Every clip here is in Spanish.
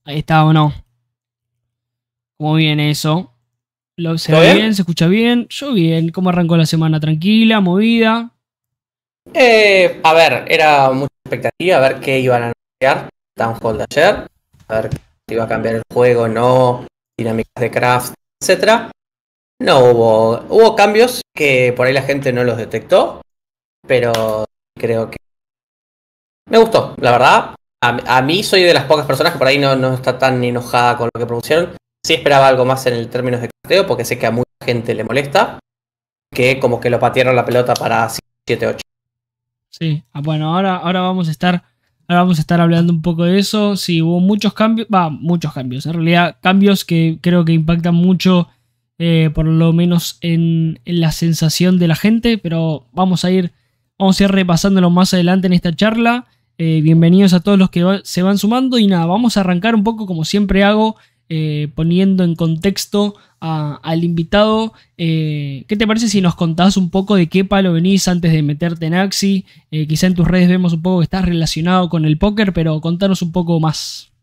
Ahí está o no. ¿Cómo viene eso? ¿Se ¿Todo ve bien? bien? ¿Se escucha bien? Yo bien. ¿Cómo arrancó la semana? ¿Tranquila? ¿Movida? A ver, era mucha expectativa a ver qué iban a anunciar. Town Hall de ayer, a ver si iba a cambiar el juego, no, dinámicas de craft, etcétera. No hubo cambios que por ahí la gente no los detectó, pero creo que me gustó, la verdad. A mí soy de las pocas personas que por ahí no está tan enojada con lo que propusieron. Sí esperaba algo más en el términos de crafteo, porque sé que a mucha gente le molesta, que como que lo patearon la pelota para 7 8. Sí. Bueno, ahora vamos a estar hablando un poco de eso. Sí, hubo muchos cambios. Muchos cambios. En realidad, cambios que creo que impactan mucho, por lo menos en la sensación de la gente. Pero vamos a ir repasándolo más adelante en esta charla. Bienvenidos a todos los que se van sumando. Y nada, vamos a arrancar un poco como siempre hago, poniendo en contexto al invitado. ¿Qué te parece si nos contás un poco de qué palo venís antes de meterte en Axi? Quizá en tus redes vemos un poco que estás relacionado con el póker, pero contanos un poco más.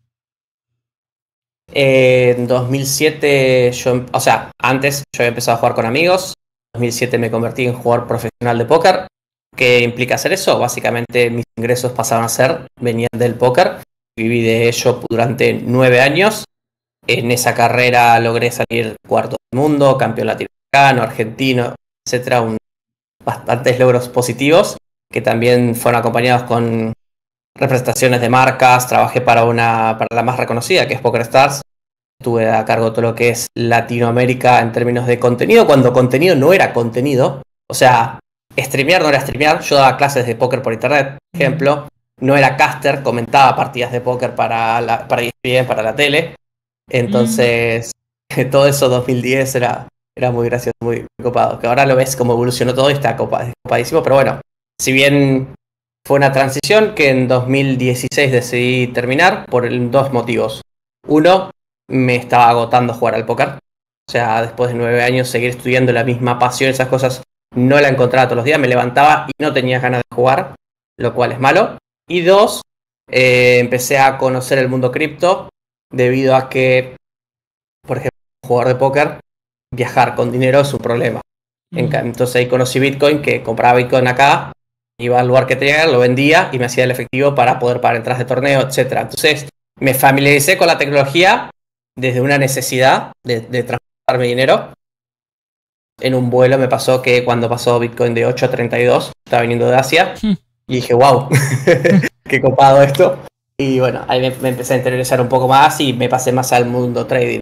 En 2007, o sea, antes yo había empezado a jugar con amigos. En 2007 me convertí en jugador profesional de póker. ¿Qué implica hacer eso? Básicamente mis ingresos pasaban a venían del póker. Viví de ello durante 9 años. En esa carrera logré salir cuarto del mundo, campeón latinoamericano, argentino, etcétera. Bastantes logros positivos que también fueron acompañados con representaciones de marcas. Trabajé para la más reconocida, que es PokerStars. Estuve a cargo de todo lo que es Latinoamérica en términos de contenido, cuando contenido no era contenido. O sea, streamear no era streamear. Yo daba clases de póker por internet, por ejemplo. No era caster, comentaba partidas de póker para ESPN, para la tele. Mm, Entonces, todo eso 2010 era muy gracioso, muy copado. Que ahora lo ves como evolucionó todo y está copadísimo. Pero bueno, si bien fue una transición que en 2016 decidí terminar por dos motivos. Uno, me estaba agotando jugar al póker. O sea, después de 9 años seguir estudiando la misma pasión, esas cosas, no la encontraba todos los días. Me levantaba y no tenía ganas de jugar, lo cual es malo. Y dos, empecé a conocer el mundo cripto debido a que, por ejemplo, un jugador de póker, viajar con dinero es un problema. mm. Entonces ahí conocí Bitcoin, que compraba Bitcoin acá, iba al lugar que tenía, lo vendía y me hacía el efectivo para poder pagar entradas de torneo, etcétera. Entonces me familiaricé con la tecnología desde una necesidad de transportarme dinero. En un vuelo me pasó que cuando pasó Bitcoin de 8 a 32, estaba viniendo de Asia, y dije, wow, qué copado esto. Y bueno, ahí me empecé a interesar un poco más y me pasé más al mundo trading.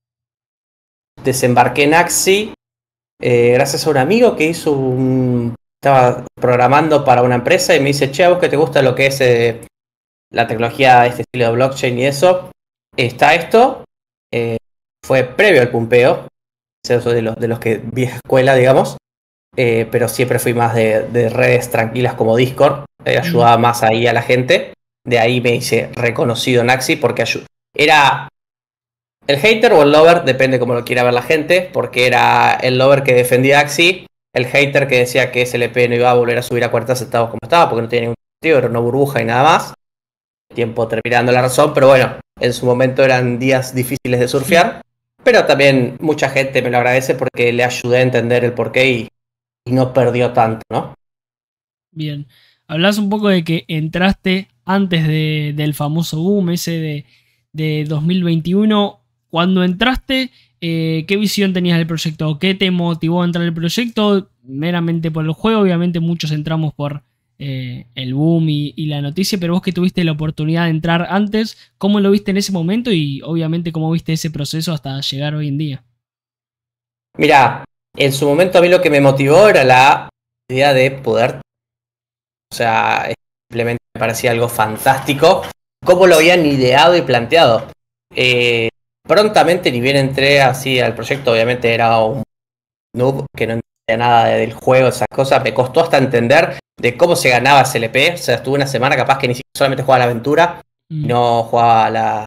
Desembarqué en Axi gracias a un amigo que estaba programando para una empresa y me dice, che, a vos que te gusta lo que es la tecnología de este estilo de blockchain y eso, está esto. Eh, Fue previo al pumpeo, soy de los que vieja escuela, digamos, pero siempre fui más de redes tranquilas como Discord, Mm. ayudaba más ahí a la gente. De ahí me hice reconocido en Axi porque era el hater o el lover, depende cómo lo quiera ver la gente, porque era el lover que defendía a Axi, el hater que decía que SLP no iba a volver a subir a 40 centavos como estaba, porque no tenía ningún sentido, era una burbuja y nada más. Tiempo terminando la razón, pero bueno, en su momento eran días difíciles de surfear, pero también mucha gente me lo agradece porque le ayudé a entender el porqué y no perdió tanto, ¿no? Bien. Hablas un poco de que entraste antes del famoso boom ese de 2021. Cuando entraste, ¿qué visión tenías del proyecto? ¿Qué te motivó a entrar al proyecto? Meramente por el juego. Obviamente muchos entramos por el boom y la noticia, pero vos que tuviste la oportunidad de entrar antes, ¿cómo lo viste en ese momento? Y obviamente cómo viste ese proceso hasta llegar hoy en día. Mira, en su momento a mí lo que me motivó era la idea de poder, o sea, simplemente me parecía algo fantástico, cómo lo habían ideado y planteado. Eh, Prontamente, ni bien entré así al proyecto, obviamente era un noob que no entendía nada del juego, esas cosas. Me costó hasta entender de cómo se ganaba SLP. O sea, estuve una semana capaz que ni siquiera solamente jugaba la aventura, Mm, no jugaba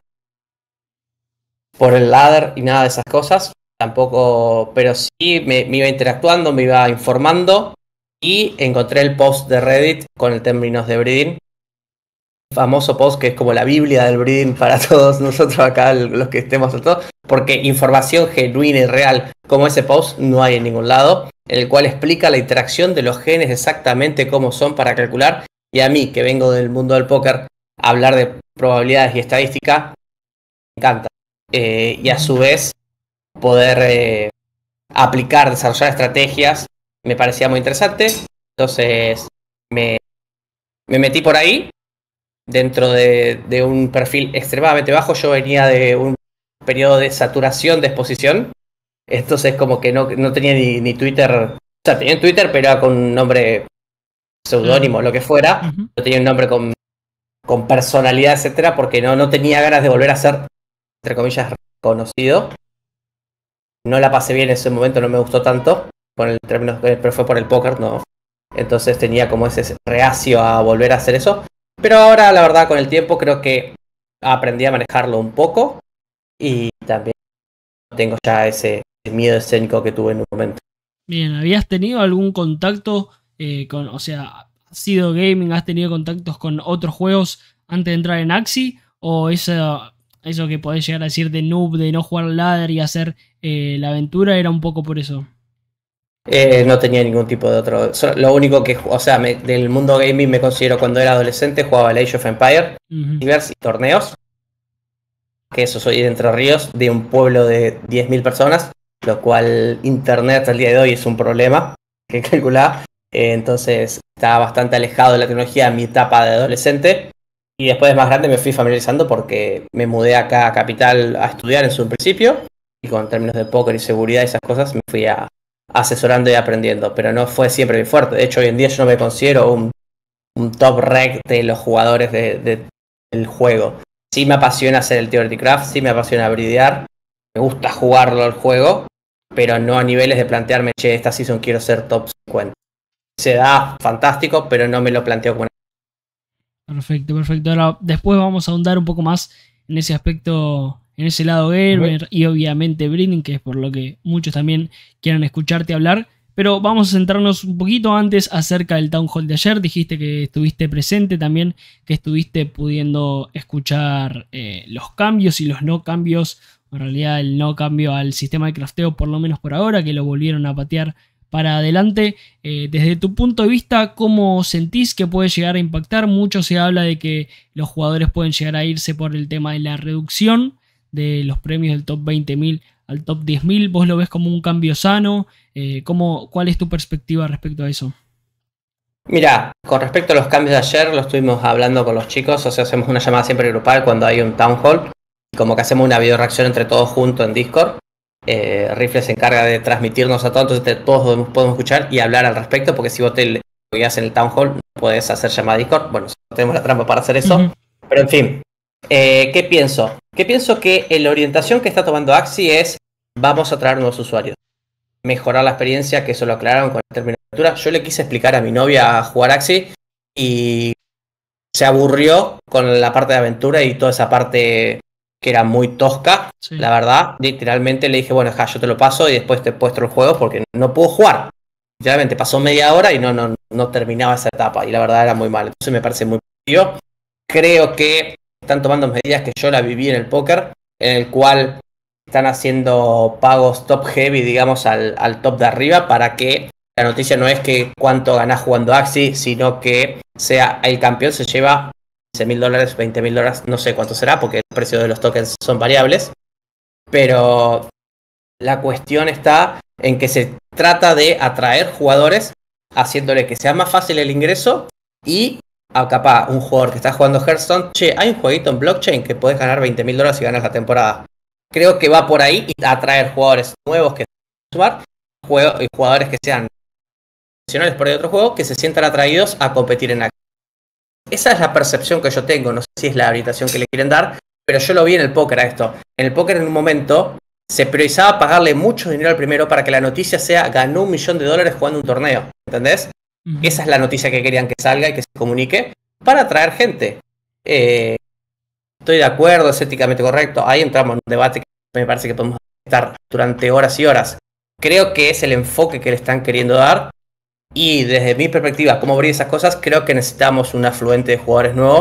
por el ladder y nada de esas cosas. Tampoco, pero sí me iba interactuando, me iba informando y encontré el post de Reddit con el términos de breeding. famoso post que es como la Biblia del breeding para todos nosotros acá, los que estemos a todos, porque información genuina y real como ese post no hay en ningún lado, en el cual explica la interacción de los genes exactamente cómo son para calcular, y a mí, que vengo del mundo del póker, hablar de probabilidades y estadística, me encanta. Y a su vez, poder aplicar, desarrollar estrategias, me parecía muy interesante, entonces me metí por ahí, dentro de un perfil extremadamente bajo. Yo venía de un periodo de saturación de exposición, entonces como que no tenía ni Twitter, o sea, tenía un Twitter pero era con un nombre seudónimo, lo que fuera, no tenía un nombre con personalidad, etcétera, porque no tenía ganas de volver a ser, entre comillas, reconocido. No la pasé bien en ese momento, no me gustó tanto, con el término, pero fue por el póker, no. Entonces tenía como ese reacio a volver a hacer eso. Pero ahora, la verdad, con el tiempo creo que aprendí a manejarlo un poco y también tengo ya ese miedo escénico que tuve en un momento. Bien, ¿habías tenido algún contacto o sea, has sido gaming, has tenido contactos con otros juegos antes de entrar en Axie? ¿O eso que podés llegar a decir de noob, de no jugar ladder y hacer la aventura, era un poco por eso? No tenía ningún tipo de otro. Lo único que, o sea, del mundo gaming me considero cuando era adolescente, jugaba el Age of Empires, y torneos. Que eso, soy de Entre Ríos, de un pueblo de 10.000 personas, lo cual internet hasta el día de hoy es un problema que calcular. Entonces estaba bastante alejado de la tecnología en mi etapa de adolescente. Y después de más grande me fui familiarizando porque me mudé acá a Capital a estudiar en su principio. Y con términos de póker y seguridad y esas cosas me fui asesorando y aprendiendo. Pero no fue siempre mi fuerte. De hecho, hoy en día yo no me considero un top rec de los jugadores del juego. Sí me apasiona hacer el Theory Craft, sí me apasiona bridear, me gusta jugarlo al juego, pero no a niveles de plantearme, che, esta season quiero ser top 50. Se da fantástico, pero no me lo planteo como una... Perfecto. Ahora, después vamos a ahondar un poco más en ese aspecto, en ese lado gamer y obviamente breeding, que es por lo que muchos también quieran escucharte hablar. Pero vamos a centrarnos un poquito antes acerca del Town Hall de ayer. Dijiste que estuviste presente también, que estuviste pudiendo escuchar los cambios y los no cambios. En realidad el no cambio al sistema de crafteo, por lo menos por ahora, que lo volvieron a patear para adelante. Desde tu punto de vista, ¿cómo sentís que puede llegar a impactar? Mucho se habla de que los jugadores pueden llegar a irse por el tema de la reducción de los premios del top 20.000 al top 10.000. ¿Vos lo ves como un cambio sano? ¿Cuál es tu perspectiva respecto a eso? Mira, con respecto a los cambios de ayer, lo estuvimos hablando con los chicos, o sea, hacemos una llamada siempre grupal cuando hay un town hall, y como que hacemos una video reacción entre todos juntos en Discord. Rifle se encarga de transmitirnos a todos, entonces todos podemos escuchar y hablar al respecto, porque si vos te logueas en el town hall, no podés hacer llamada Discord. Bueno, tenemos la trampa para hacer eso, pero en fin. ¿Qué pienso? Pienso que la orientación que está tomando Axie es: vamos a traer nuevos usuarios, mejorar la experiencia, que eso lo aclararon con el término de aventura. Yo le quise explicar a mi novia a jugar Axie y se aburrió con la parte de aventura y toda esa parte que era muy tosca, sí. La verdad, literalmente le dije, bueno, ja, yo te lo paso y después te muestro el juego porque no puedo jugar. Literalmente pasó media hora y no terminaba esa etapa y la verdad era muy mal. Entonces me parece muy positivo. Creo que están tomando medidas que yo la viví en el póker, en el cual están haciendo pagos top heavy, digamos, al top de arriba, para que la noticia no es que cuánto ganás jugando Axie, sino que sea el campeón se lleva $15.000, $20.000, no sé cuánto será, porque el precio de los tokens son variables. Pero la cuestión está en que se trata de atraer jugadores, haciéndole que sea más fácil el ingreso y capaz un jugador que está jugando Hearthstone, che, hay un jueguito en blockchain que podés ganar $20.000 y ganas la temporada. Creo que va por ahí y atraer jugadores nuevos que sumar y jugadores que sean profesionales por ahí de otro juego, que se sientan atraídos a competir en Axie. Esa es la percepción que yo tengo, no sé si es la orientación que le quieren dar, pero yo lo vi en el póker a esto. En el póker en un momento se priorizaba pagarle mucho dinero al primero para que la noticia sea: ganó $1 millón jugando un torneo, ¿entendés? Esa es la noticia que querían que salga y que se comunique para atraer gente. Estoy de acuerdo, es éticamente correcto. Ahí entramos en un debate que me parece que podemos estar durante horas y horas. Creo que es el enfoque que le están queriendo dar. Y desde mi perspectiva, como abrir esas cosas, creo que necesitamos un afluente de jugadores nuevos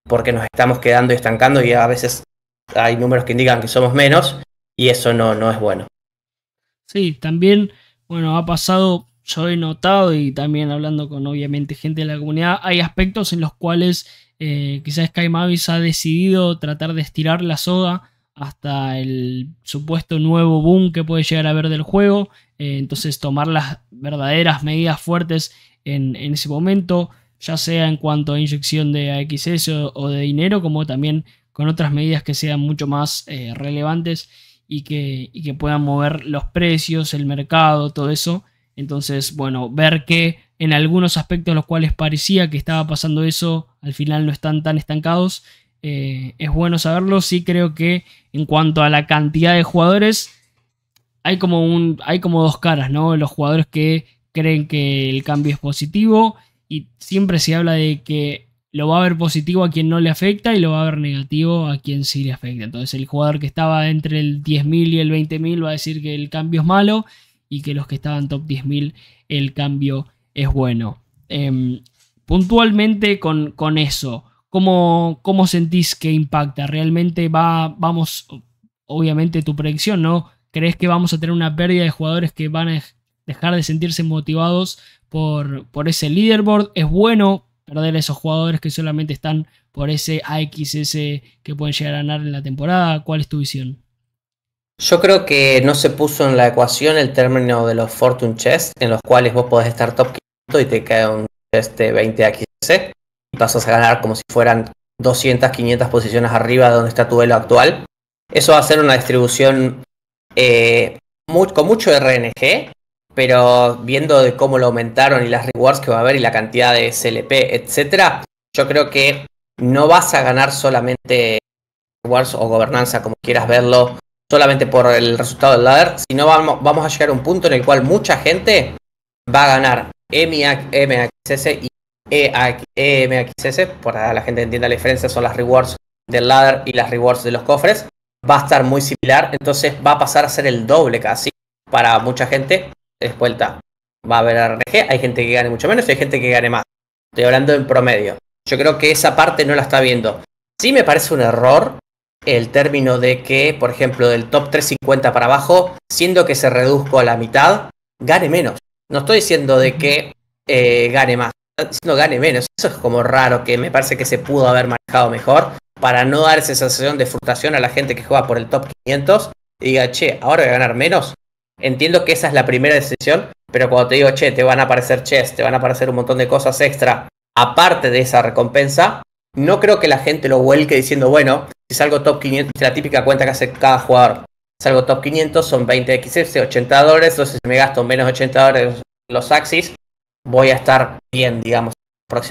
porque nos estamos quedando y estancando y a veces hay números que indican que somos menos y eso no es bueno. Sí, también, bueno, ha pasado, yo he notado y también hablando con obviamente gente de la comunidad, hay aspectos en los cuales quizás Sky Mavis ha decidido tratar de estirar la soga hasta el supuesto nuevo boom que puede llegar a haber del juego, entonces tomar las verdaderas medidas fuertes en ese momento, ya sea en cuanto a inyección de AXS o de dinero, como también con otras medidas que sean mucho más relevantes y que puedan mover los precios, el mercado, todo eso. Entonces, bueno, ver que en algunos aspectos los cuales parecía que estaba pasando eso, al final no están tan estancados, es bueno saberlo. Sí creo que en cuanto a la cantidad de jugadores, hay como dos caras, ¿no? Los jugadores que creen que el cambio es positivo y siempre se habla de que lo va a ver positivo a quien no le afecta y lo va a ver negativo a quien sí le afecta. Entonces el jugador que estaba entre el 10.000 y el 20.000 va a decir que el cambio es malo y que los que estaban top 10.000 el cambio es bueno. Puntualmente con eso, ¿cómo sentís que impacta? ¿Realmente vamos, obviamente tu predicción, ¿no? ¿Crees que vamos a tener una pérdida de jugadores que van a dejar de sentirse motivados por ese leaderboard? ¿Es bueno perder a esos jugadores que solamente están por ese AXS que pueden llegar a ganar en la temporada? ¿Cuál es tu visión? Yo creo que no se puso en la ecuación el término de los Fortune Chest, en los cuales vos podés estar top 500 y te cae un chest de 20 AXS y pasas a ganar como si fueran 200, 500 posiciones arriba de donde está tu elo actual. Eso va a ser una distribución con mucho RNG, pero viendo de cómo lo aumentaron y las rewards que va a haber y la cantidad de SLP, etcétera, yo creo que no vas a ganar solamente rewards o gobernanza, como quieras verlo, solamente por el resultado del ladder, sino vamos a llegar a un punto en el cual mucha gente va a ganar MXS y EMXS, para la gente que entienda la diferencia, son las rewards del ladder y las rewards de los cofres. Va a estar muy similar, entonces va a pasar a ser el doble casi para mucha gente. Después va a haber RNG, hay gente que gane mucho menos y hay gente que gane más. Estoy hablando en promedio. Yo creo que esa parte no la está viendo. Sí me parece un error el término de que, por ejemplo, del top 350 para abajo, siendo que se reduzca a la mitad, gane menos. No estoy diciendo de que gane más, estoy diciendo gane menos. Eso es como raro, que me parece que se pudo haber manejado mejor para no dar esa sensación de frustración a la gente que juega por el top 500 y diga, che, ahora voy a ganar menos. Entiendo que esa es la primera decisión, pero cuando te digo, che, te van a aparecer chests, te van a aparecer un montón de cosas extra, aparte de esa recompensa, no creo que la gente lo vuelque diciendo, bueno, si salgo top 500, la típica cuenta que hace cada jugador, salgo top 500, son 20 XS, $80, entonces si me gasto menos $80 los Axis, voy a estar bien, digamos, próximo.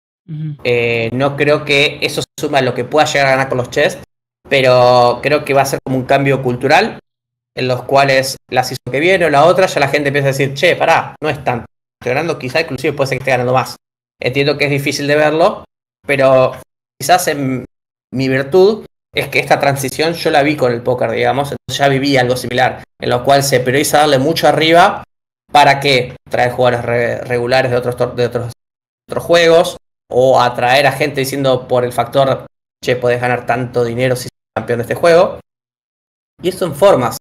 No creo que eso se suma a lo que pueda llegar a ganar con los chests, pero creo que va a ser como un cambio cultural, en los cuales la season que viene o la otra, ya la gente empieza a decir, che, pará, no es tanto, estoy ganando, quizá inclusive puede ser que esté ganando más. Entiendo que es difícil de verlo, pero quizás en mi virtud es que esta transición yo la vi con el póker, digamos, entonces ya viví algo similar, en lo cual se prioriza darle mucho arriba para que traer jugadores regulares de otros juegos, o atraer a gente diciendo por el factor, che, podés ganar tanto dinero si sos campeón de este juego. Y eso en formas.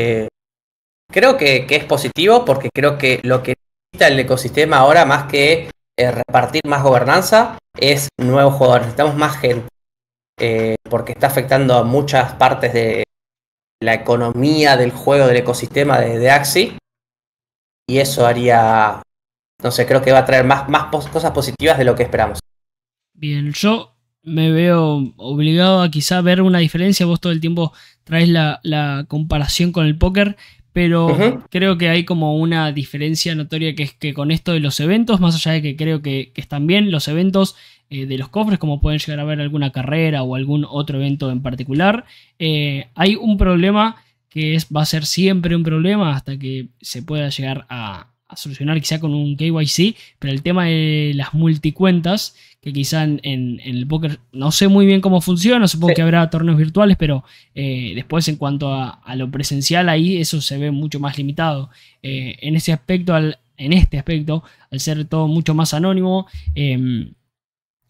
Creo que es positivo porque creo que lo que necesita el ecosistema ahora, más que repartir más gobernanza, es nuevos jugadores. Necesitamos más gente. Porque está afectando a muchas partes de la economía del juego, del ecosistema de Axie. Y eso haría, no sé, creo que va a traer más cosas positivas de lo que esperamos. Bien, yo me veo obligado a quizá ver una diferencia. Vos todo el tiempo traes la comparación con el póker, pero creo que hay como una diferencia notoria, que es que con esto de los eventos, más allá de que creo que están bien los eventos de los cofres, como pueden llegar a ver alguna carrera o algún otro evento en particular, hay un problema que va a ser siempre un problema hasta que se pueda llegar a solucionar quizá con un KYC, pero el tema de las multicuentas, que quizá en el póker no sé muy bien cómo funciona, supongo que habrá torneos virtuales, pero después en cuanto a lo presencial, ahí eso se ve mucho más limitado. En este aspecto, al ser todo mucho más anónimo,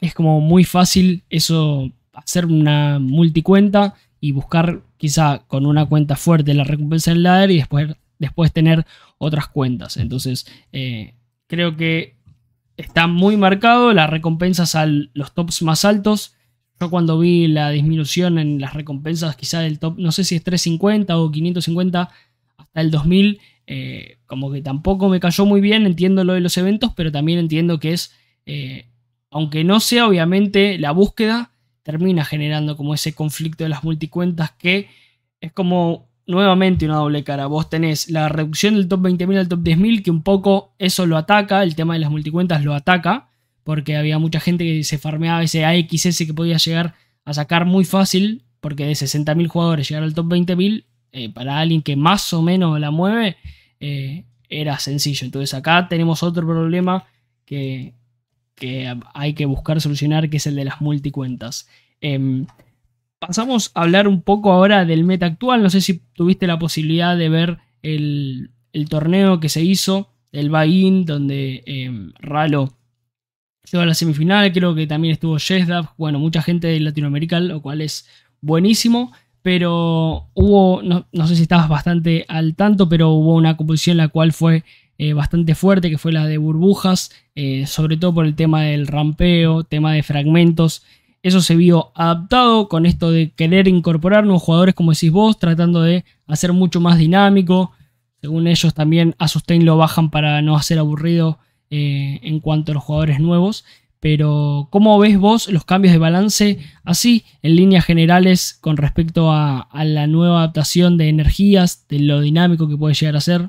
es como muy fácil eso, hacer una multicuenta y buscar quizá con una cuenta fuerte la recompensa en ladder y después tener otras cuentas. Entonces creo que está muy marcado las recompensas a los tops más altos. Yo cuando vi la disminución en las recompensas quizá del top, no sé si es 350 o 550 hasta el 2000, como que tampoco me cayó muy bien. Entiendo lo de los eventos, pero también entiendo que es, aunque no sea obviamente la búsqueda, termina generando como ese conflicto de las multicuentas que es como nuevamente una doble cara. Vos tenés la reducción del top 20.000 al top 10.000, que un poco eso lo ataca, el tema de las multicuentas lo ataca, porque había mucha gente que se farmeaba ese AXS que podía llegar a sacar muy fácil, porque de 60.000 jugadores llegar al top 20.000, para alguien que más o menos la mueve, era sencillo. Entonces acá tenemos otro problema que hay que buscar solucionar, que es el de las multicuentas. Pasamos a hablar un poco ahora del meta actual. No sé si tuviste la posibilidad de ver el torneo que se hizo, el buy-in, donde Ralo llegó a la semifinal. Creo que también estuvo Jesdab. Bueno, mucha gente de Latinoamérica, lo cual es buenísimo. Pero hubo, no sé si estabas bastante al tanto, pero hubo una composición la cual fue bastante fuerte, que fue la de burbujas, sobre todo por el tema del rampeo, tema de fragmentos. Eso se vio adaptado con esto de querer incorporar nuevos jugadores, como decís vos, tratando de hacer mucho más dinámico. Según ellos también a Sustain lo bajan para no hacer aburrido en cuanto a los jugadores nuevos. Pero ¿cómo ves vos los cambios de balance así en líneas generales con respecto a la nueva adaptación de energías, de lo dinámico que puede llegar a ser?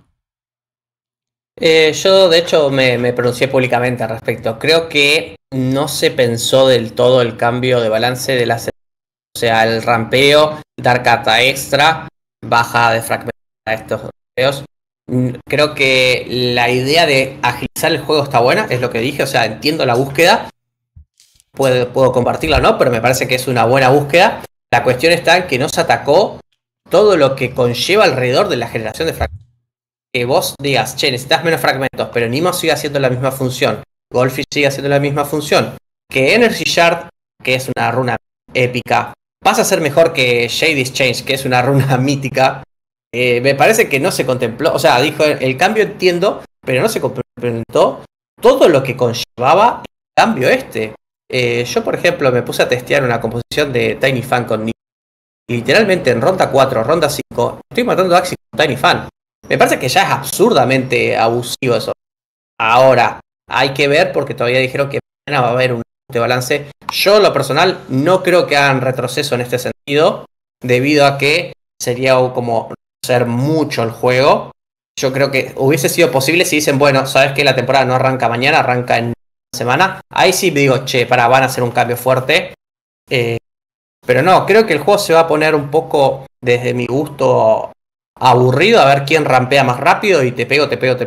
Yo de hecho me pronuncié públicamente al respecto. Creo que no se pensó del todo el cambio de balance de las... O sea, el rampeo, dar carta extra, baja de fragmentos a estos rampeos. Creo que la idea de agilizar el juego está buena, es lo que dije. O sea, entiendo la búsqueda, puedo compartirla o no, pero me parece que es una buena búsqueda. La cuestión está en que no se atacó todo lo que conlleva alrededor de la generación de fragmentos. Que vos digas, che, necesitas menos fragmentos, pero Nimo sigue haciendo la misma función, Goldfish sigue haciendo la misma función, que Energy Shard, que es una runa épica, pasa a ser mejor que Shady's Change, que es una runa mítica. Me parece que no se contempló, o sea, dijo, el cambio entiendo, pero no se complementó todo lo que conllevaba el cambio este. Yo, por ejemplo, me puse a testear una composición de Tiny Fan con Nimo, y literalmente en ronda 4, ronda 5, estoy matando a Axi con Tiny Fan. Me parece que ya es absurdamente abusivo eso. Ahora, hay que ver porque todavía dijeron que mañana va a haber un ajuste de balance. Yo, en lo personal, no creo que hagan retroceso en este sentido, debido a que sería como ser mucho el juego. Yo creo que hubiese sido posible si dicen, bueno, sabes que la temporada no arranca mañana, arranca en una semana. Ahí sí me digo, che, van a hacer un cambio fuerte. Pero no, creo que el juego se va a poner un poco, desde mi gusto, aburrido, a ver quién rampea más rápido y te pego.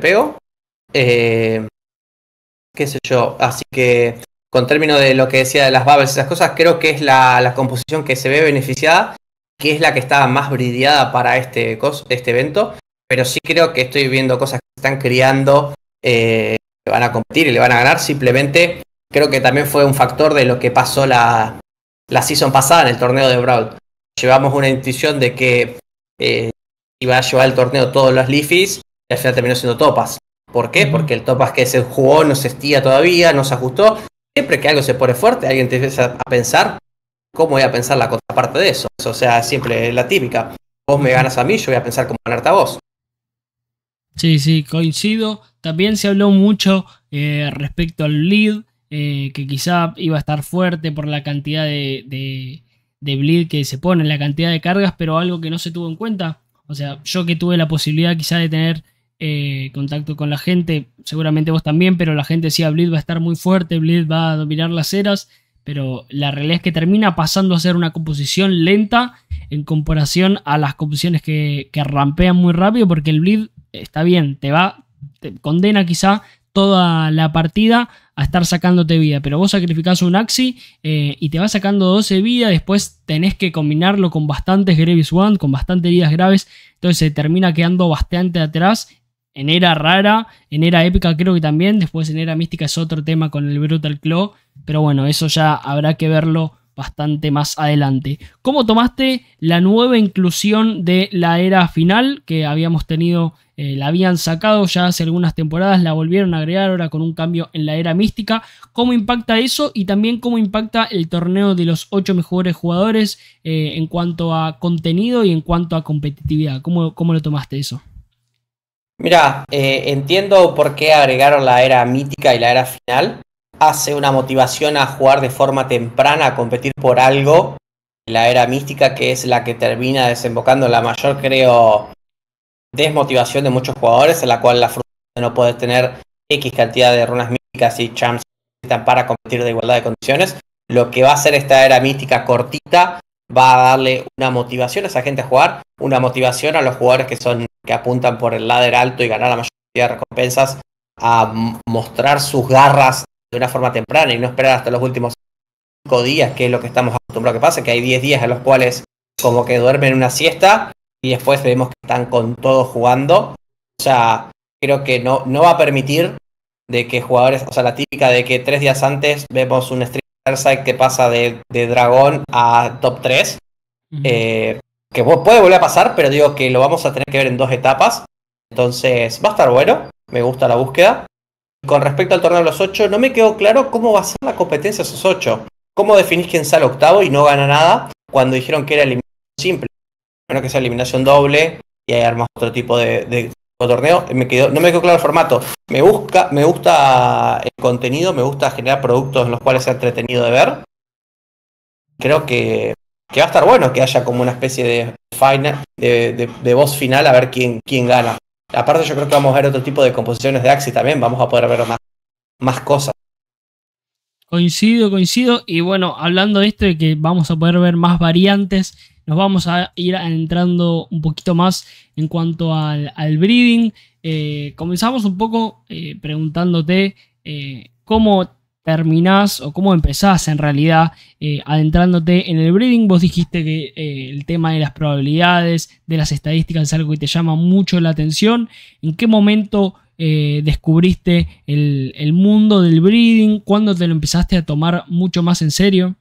Qué sé yo, así que con términos de lo que decía de las bubbles y esas cosas, creo que es la composición que se ve beneficiada, que es la que está más brideada para este evento, pero sí creo que estoy viendo cosas que se están creando, que van a competir y le van a ganar. Simplemente creo que también fue un factor de lo que pasó la season pasada en el torneo de Brawl. Llevamos una intuición de que iba a llevar el torneo todos los Leafies y al final terminó siendo Topaz. ¿Por qué? Porque el Topaz que se jugó no se estía todavía, no se ajustó. Siempre que algo se pone fuerte, alguien te empieza a pensar cómo voy a pensar la contraparte de eso. O sea, siempre la típica. Vos me ganas a mí, yo voy a pensar cómo ganarte a vos. Sí, coincido. También se habló mucho respecto al bleed, que quizá iba a estar fuerte por la cantidad de bleed que se pone, la cantidad de cargas, pero algo que no se tuvo en cuenta. O sea, yo que tuve la posibilidad quizá de tener contacto con la gente, seguramente vos también, pero la gente decía Bleed va a estar muy fuerte, Bleed va a dominar las eras, pero la realidad es que termina pasando a ser una composición lenta en comparación a las composiciones que rampean muy rápido, porque el Bleed está bien, te condena quizá toda la partida a estar sacándote vida, pero vos sacrificás un Axi y te va sacando 12 vida, después tenés que combinarlo con bastantes Gravis Wand, con bastantes heridas graves, entonces se termina quedando bastante atrás en era rara, en era épica creo que también, después en era mística es otro tema con el Brutal Claw, pero bueno, eso ya habrá que verlo bastante más adelante. ¿Cómo tomaste la nueva inclusión de la era final que habíamos tenido? La habían sacado ya hace algunas temporadas, la volvieron a agregar ahora con un cambio en la era mística. ¿Cómo impacta eso? Y también cómo impacta el torneo de los 8 mejores jugadores en cuanto a contenido y en cuanto a competitividad. ¿Cómo lo tomaste eso? Mira, entiendo por qué agregaron la era mítica y la era final. Hace una motivación a jugar de forma temprana, a competir por algo. La era mística, que es la que termina desembocando en la mayor, creo, desmotivación de muchos jugadores, en la cual la frustración no puede tener X cantidad de runas místicas y champs que necesitan para competir de igualdad de condiciones. Lo que va a hacer esta era mística cortita va a darle una motivación a esa gente a jugar, una motivación a los jugadores que apuntan por el ladder alto y ganar la mayoría de recompensas, a mostrar sus garras de una forma temprana y no esperar hasta los últimos 5 días, que es lo que estamos acostumbrados que pase, que hay 10 días en los cuales como que duermen una siesta y después vemos que están con todo jugando. O sea, creo que no va a permitir de que jugadores, o sea, la típica de que 3 días antes vemos un Street Fighter que pasa de dragón a top 3, que puede volver a pasar, pero digo que lo vamos a tener que ver en 2 etapas. Entonces va a estar bueno, me gusta la búsqueda. Con respecto al torneo de los 8, no me quedó claro cómo va a ser la competencia de esos 8. ¿Cómo definís quién sale octavo y no gana nada cuando dijeron que era eliminación simple? Bueno, que sea eliminación doble y hay armas otro tipo de torneo. No me quedó claro el formato. Me gusta el contenido, me gusta generar productos en los cuales sea entretenido de ver. Creo que va a estar bueno que haya como una especie de final, de boss final, a ver quién gana. Aparte, yo creo que vamos a ver otro tipo de composiciones de Axi también, vamos a poder ver más cosas. Coincido. Y bueno, hablando de esto de que vamos a poder ver más variantes, nos vamos a ir entrando un poquito más en cuanto al breeding. Comenzamos un poco preguntándote cómo terminás o cómo empezás en realidad adentrándote en el breeding. Vos dijiste que el tema de las probabilidades, de las estadísticas es algo que te llama mucho la atención. ¿En qué momento descubriste el mundo del breeding? ¿Cuándo te lo empezaste a tomar mucho más en serio?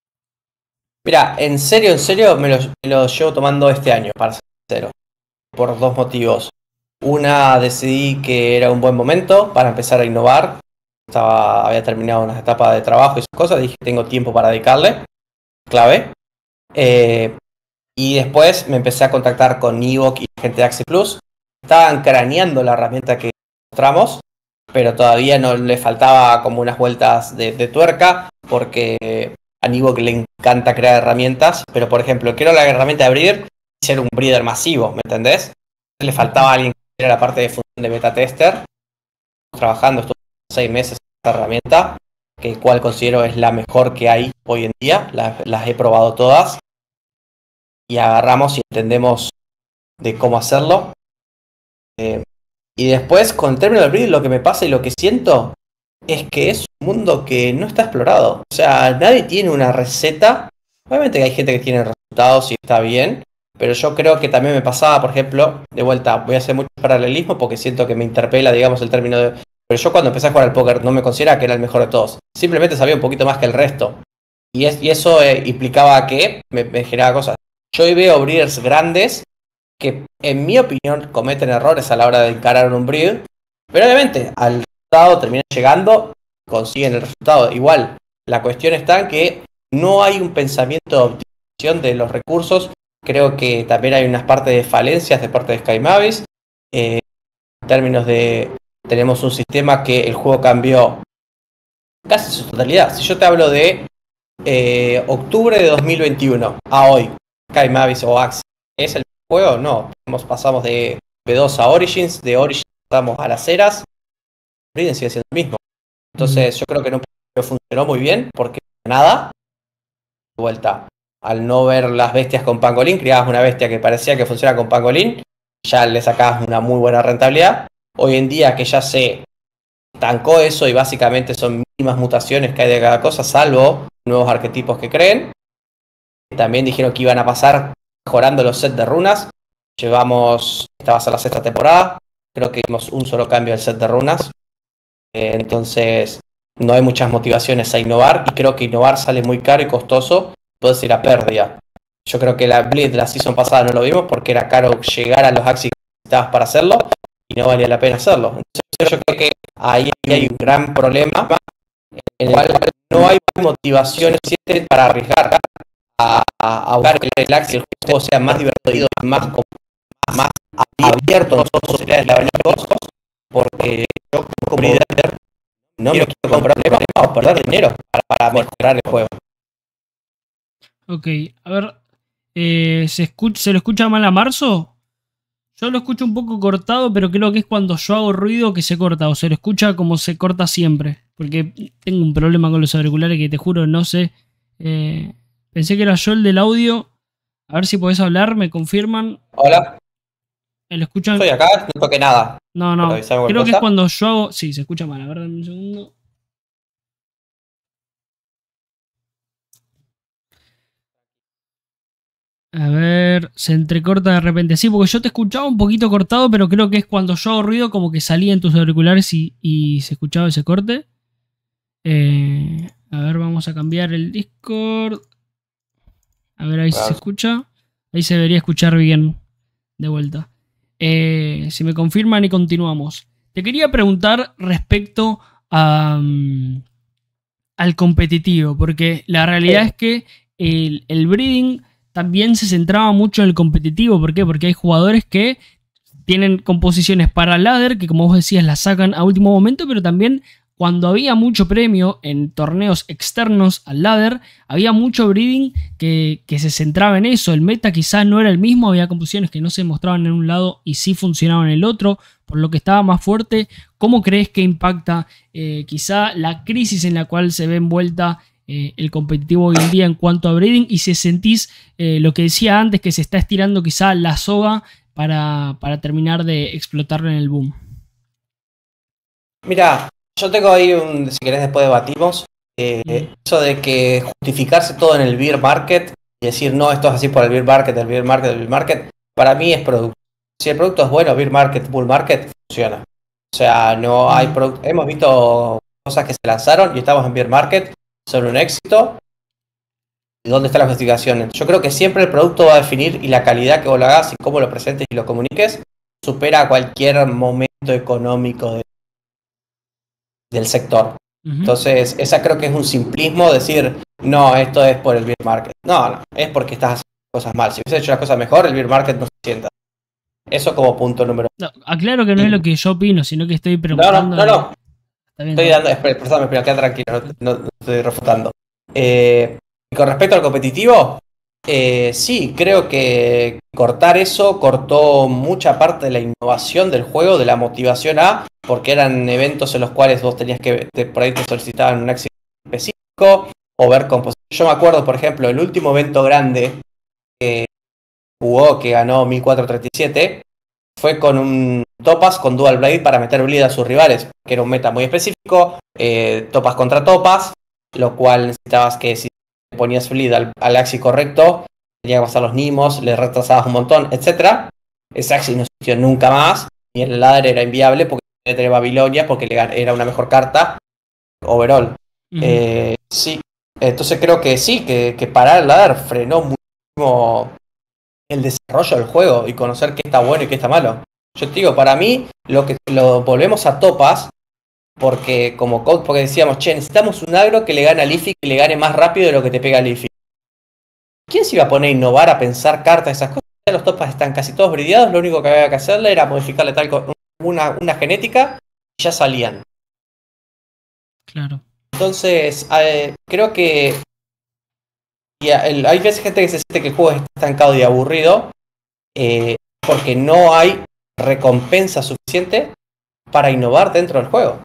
Mira, en serio, me lo llevo tomando este año, para ser sincero, por 2 motivos. Una, decidí que era un buen momento para empezar a innovar. Había terminado unas etapas de trabajo y esas cosas, dije tengo tiempo para dedicarle, clave. Y después me empecé a contactar con Evoke y gente de Axie Plus. Estaban craneando la herramienta que mostramos, pero todavía no le faltaba como unas vueltas de tuerca, porque a Evoke le encanta crear herramientas, pero por ejemplo, quiero la herramienta de breeder y ser un breeder masivo, ¿me entendés? Le faltaba a alguien que hiciera la parte de función de beta tester. Trabajando estos 6 meses en esta herramienta, que cual considero es la mejor que hay hoy en día, las he probado todas y agarramos y entendemos de cómo hacerlo. Y después, con el término del breeding, lo que me pasa y lo que siento es que es un mundo que no está explorado. O sea, nadie tiene una receta. Obviamente que hay gente que tiene resultados y está bien, pero yo creo que también me pasaba, por ejemplo, de vuelta, voy a hacer mucho paralelismo porque siento que me interpela, digamos, el término de... Pero yo cuando empecé a jugar al póker no me consideraba que era el mejor de todos. Simplemente sabía un poquito más que el resto. Y eso implicaba que me generaba cosas. Yo hoy veo breeders grandes que, en mi opinión, cometen errores a la hora de encarar un breed. Pero obviamente, al resultado terminan llegando, consiguen el resultado. Igual, la cuestión está en que no hay un pensamiento de optimización de los recursos. Creo que también hay unas partes de falencias de parte de Sky Mavis. En términos de... Tenemos un sistema que el juego cambió casi su totalidad. Si yo te hablo de octubre de 2021 a hoy, Sky Mavis o Axe, ¿es el juego? No. Pasamos de B2 a Origins, de Origins pasamos a las eras. Raiden sigue siendo el mismo. Entonces yo creo que no funcionó muy bien porque nada. De vuelta, al no ver las bestias con Pangolin, creabas una bestia que parecía que funcionaba con Pangolin, ya le sacabas una muy buena rentabilidad. Hoy en día que ya se estancó eso y básicamente son mínimas mutaciones que hay de cada cosa, salvo nuevos arquetipos que creen. También dijeron que iban a pasar mejorando los sets de runas. Esta va a ser la 6ª temporada. creo que vimos un solo cambio del set de runas. Entonces no hay muchas motivaciones a innovar y creo que innovar sale muy caro y costoso, puede ser a pérdida. Yo creo que la Bleed la season pasada no lo vimos porque era caro llegar a los axis que necesitabas para hacerlo y no valía la pena hacerlo. Entonces yo creo que ahí hay un gran problema en el cual no hay motivación suficiente para arriesgar a buscar que el axis, el juego sea más divertido, más abierto en todas sus posibilidades de abanico, porque yo como líder no me quiero comprar problemas o perder dinero para mejorar el juego. Ok, a ver, ¿se lo escucha mal a Marzo? Yo lo escucho un poco cortado, pero creo que es cuando yo hago ruido que se corta, o se lo escucha como se corta siempre. Porque tengo un problema con los auriculares que te juro, no sé. Pensé que era yo el del audio. A ver si podés hablar, me confirman. Hola. ¿Lo escuchan? Estoy acá, no toqué nada. No, creo que es cuando yo hago... Sí, se escucha mal, a ver, dame un segundo. A ver, se entrecorta de repente. Sí, porque yo te escuchaba un poquito cortado, pero creo que es cuando yo hago ruido como que salía en tus auriculares y se escuchaba ese corte. A ver, vamos a cambiar el Discord. A ver, ahí se escucha. Ahí se debería escuchar bien de vuelta. Si me confirman y continuamos. Te quería preguntar respecto al competitivo, porque la realidad es que el breeding también se centraba mucho en el competitivo. ¿Por qué? Porque hay jugadores que tienen composiciones para ladder, que como vos decías las sacan a último momento, pero también cuando había mucho premio en torneos externos al ladder, había mucho breeding que se centraba en eso. El meta quizás no era el mismo, había composiciones que no se mostraban en un lado y sí funcionaban en el otro, por lo que estaba más fuerte. ¿Cómo crees que impacta quizá la crisis en la cual se ve envuelta el competitivo hoy en día en cuanto a breeding? Y si sentís lo que decía antes, que se está estirando quizá la soga para terminar de explotarlo en el boom. Mira, yo tengo ahí si querés después debatimos, eso de que justificarse todo en el bear market y decir no, esto es así por el bear market, el bear market, el bear market, para mí es producto. Si el producto es bueno, bear market, bull market, funciona. O sea, no hay producto. Hemos visto cosas que se lanzaron y estamos en bear market, son un éxito. ¿Y dónde está la justificación? Yo creo que siempre el producto va a definir y la calidad que vos lo hagas y cómo lo presentes y lo comuniques supera cualquier momento económico del sector. Entonces, esa creo que es un simplismo decir, no, esto es por el bear market. No, es porque estás haciendo cosas mal. Si hubiese hecho las cosas mejor, el bear market no se sienta. Eso como punto número uno. No, aclaro que no es lo que yo opino, sino que estoy preguntando. No. Estoy dando, perdón, queda tranquilo, no estoy refutando. Y con respecto al competitivo, sí, creo que cortar eso cortó mucha parte de la innovación del juego, de la motivación porque eran eventos en los cuales vos tenías que, por ahí te solicitaban un éxito específico o ver composición. Yo me acuerdo, por ejemplo, el último evento grande que jugó, que ganó 1437, fue con un Topaz con Dual Blade para meter bleed a sus rivales, que era un meta muy específico, Topaz contra Topaz, lo cual necesitabas que si ponías bleed al axis correcto, tenías que pasar los Nimos, le retrasabas un montón, etc. Ese axis no existió nunca más, y el ladder era inviable porque tenía que tener Babilonia, porque era una mejor carta overall. Sí, entonces creo que sí, que parar el ladder frenó muchísimo el desarrollo del juego y conocer qué está bueno y qué está malo. Yo te digo, para mí, lo volvemos a Topaz, porque como coach, porque decíamos, che, necesitamos un agro que le gane a Leafy, que le gane más rápido de lo que te pega Leafy. ¿Quién se iba a poner a innovar, a pensar cartas, esas cosas? Los Topaz están casi todos brideados, lo único que había que hacerle era modificarle una genética y ya salían. Claro. Entonces, creo que hay veces gente que se siente que el juego está estancado y aburrido, porque no hay recompensa suficiente para innovar dentro del juego.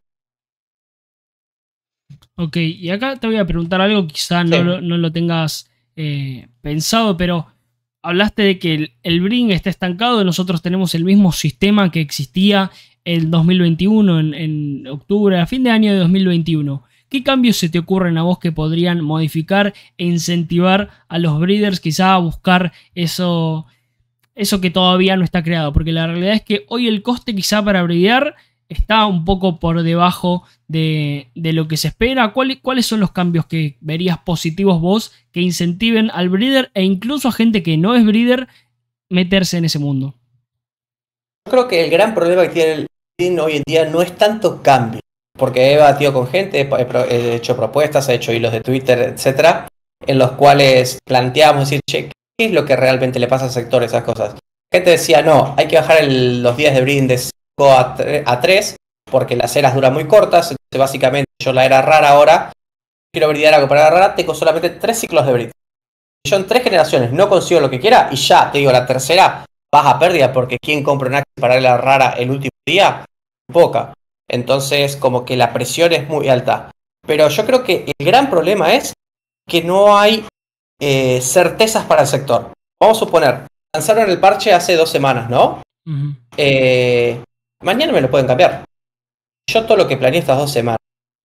Ok, y acá te voy a preguntar algo, quizá no lo tengas pensado, pero hablaste de que el Bring está estancado. Nosotros tenemos el mismo sistema que existía en 2021, en octubre, a fin de año de 2021. ¿Qué cambios se te ocurren a vos que podrían modificar e incentivar a los breeders quizá a buscar eso, eso que todavía no está creado, porque la realidad es que hoy el coste quizá para breedar está un poco por debajo de lo que se espera. ¿Cuáles son los cambios que verías positivos vos que incentiven al breeder e incluso a gente que no es breeder meterse en ese mundo? Yo creo que el gran problema que tiene el breeding hoy en día no es tanto cambio, porque he debatido con gente, he hecho propuestas, he hecho hilos de Twitter, etcétera, en los cuales planteamos decir, che, ¿qué es lo que realmente le pasa al sector, esas cosas? Gente decía, no, hay que bajar los días de breeding de 5 a 3, porque las eras duran muy cortas, entonces básicamente yo la era rara ahora, quiero breedar algo para la rara, tengo solamente 3 ciclos de breeding. Yo en 3 generaciones no consigo lo que quiera, y ya, te digo, la tercera vas a pérdida, porque ¿quién compra un Axis para la rara el último día? Poca. Entonces, como que la presión es muy alta. Pero yo creo que el gran problema es que no hay certezas para el sector. Vamos a suponer, lanzaron el parche hace 2 semanas, ¿no? Uh-huh. Mañana me lo pueden cambiar. Yo todo lo que planeé estas 2 semanas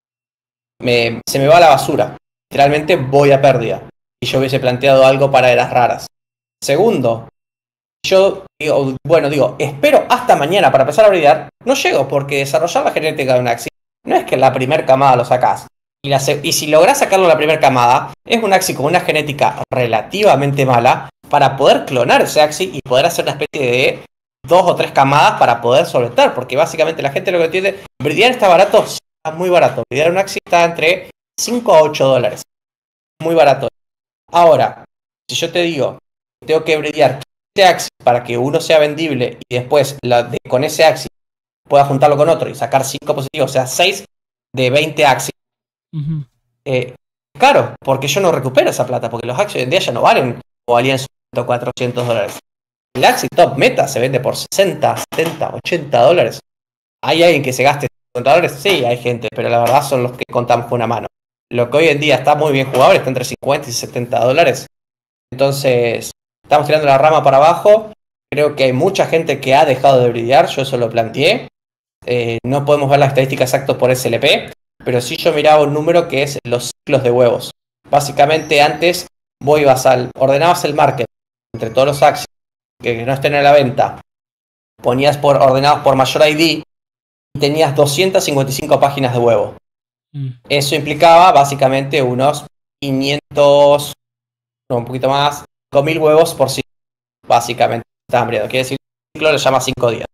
se me va a la basura. Literalmente voy a pérdida. Y yo hubiese planteado algo para eras raras. Segundo, yo digo, espero hasta mañana para empezar a breedar. No llego, porque desarrollar la genética de un Axis no es que en la primera camada lo sacás. Y si lográs sacarlo en la primera camada, es un Axis con una genética relativamente mala para poder clonar ese Axis y poder hacer una especie de 2 o 3 camadas para poder soltar. Porque básicamente la gente lo que entiende, breedar está barato, está muy barato. Breedar un Axis está entre 5 a 8 dólares. Muy barato. Ahora, si yo te digo, tengo que breedar 15 Axis para que uno sea vendible y después con ese Axis pueda juntarlo con otro y sacar 5 positivos, o sea, 6 de 20 Axis. Uh-huh. Claro, porque yo no recupero esa plata, porque los Axis hoy en día ya no valen o valían 400 dólares. El Axis Top Meta se vende por 60, 70, 80 dólares. ¿Hay alguien que se gaste 50 dólares? Sí, hay gente, pero la verdad son los que contamos con una mano. Lo que hoy en día está muy bien jugable está entre 50 y 70 dólares. Entonces, estamos tirando la rama para abajo. Creo que hay mucha gente que ha dejado de breedar, yo eso lo planteé. No podemos ver las estadísticas exactas por SLP, pero sí yo miraba un número que es los ciclos de huevos. Básicamente antes ordenabas el market entre todos los Axis que no estén a la venta, ordenados por mayor ID y tenías 255 páginas de huevo. Eso implicaba básicamente unos 500, no, un poquito más, 5.000 huevos por ciclo. Básicamente estaban breedando. Quiere decir, el ciclo le llama 5 días.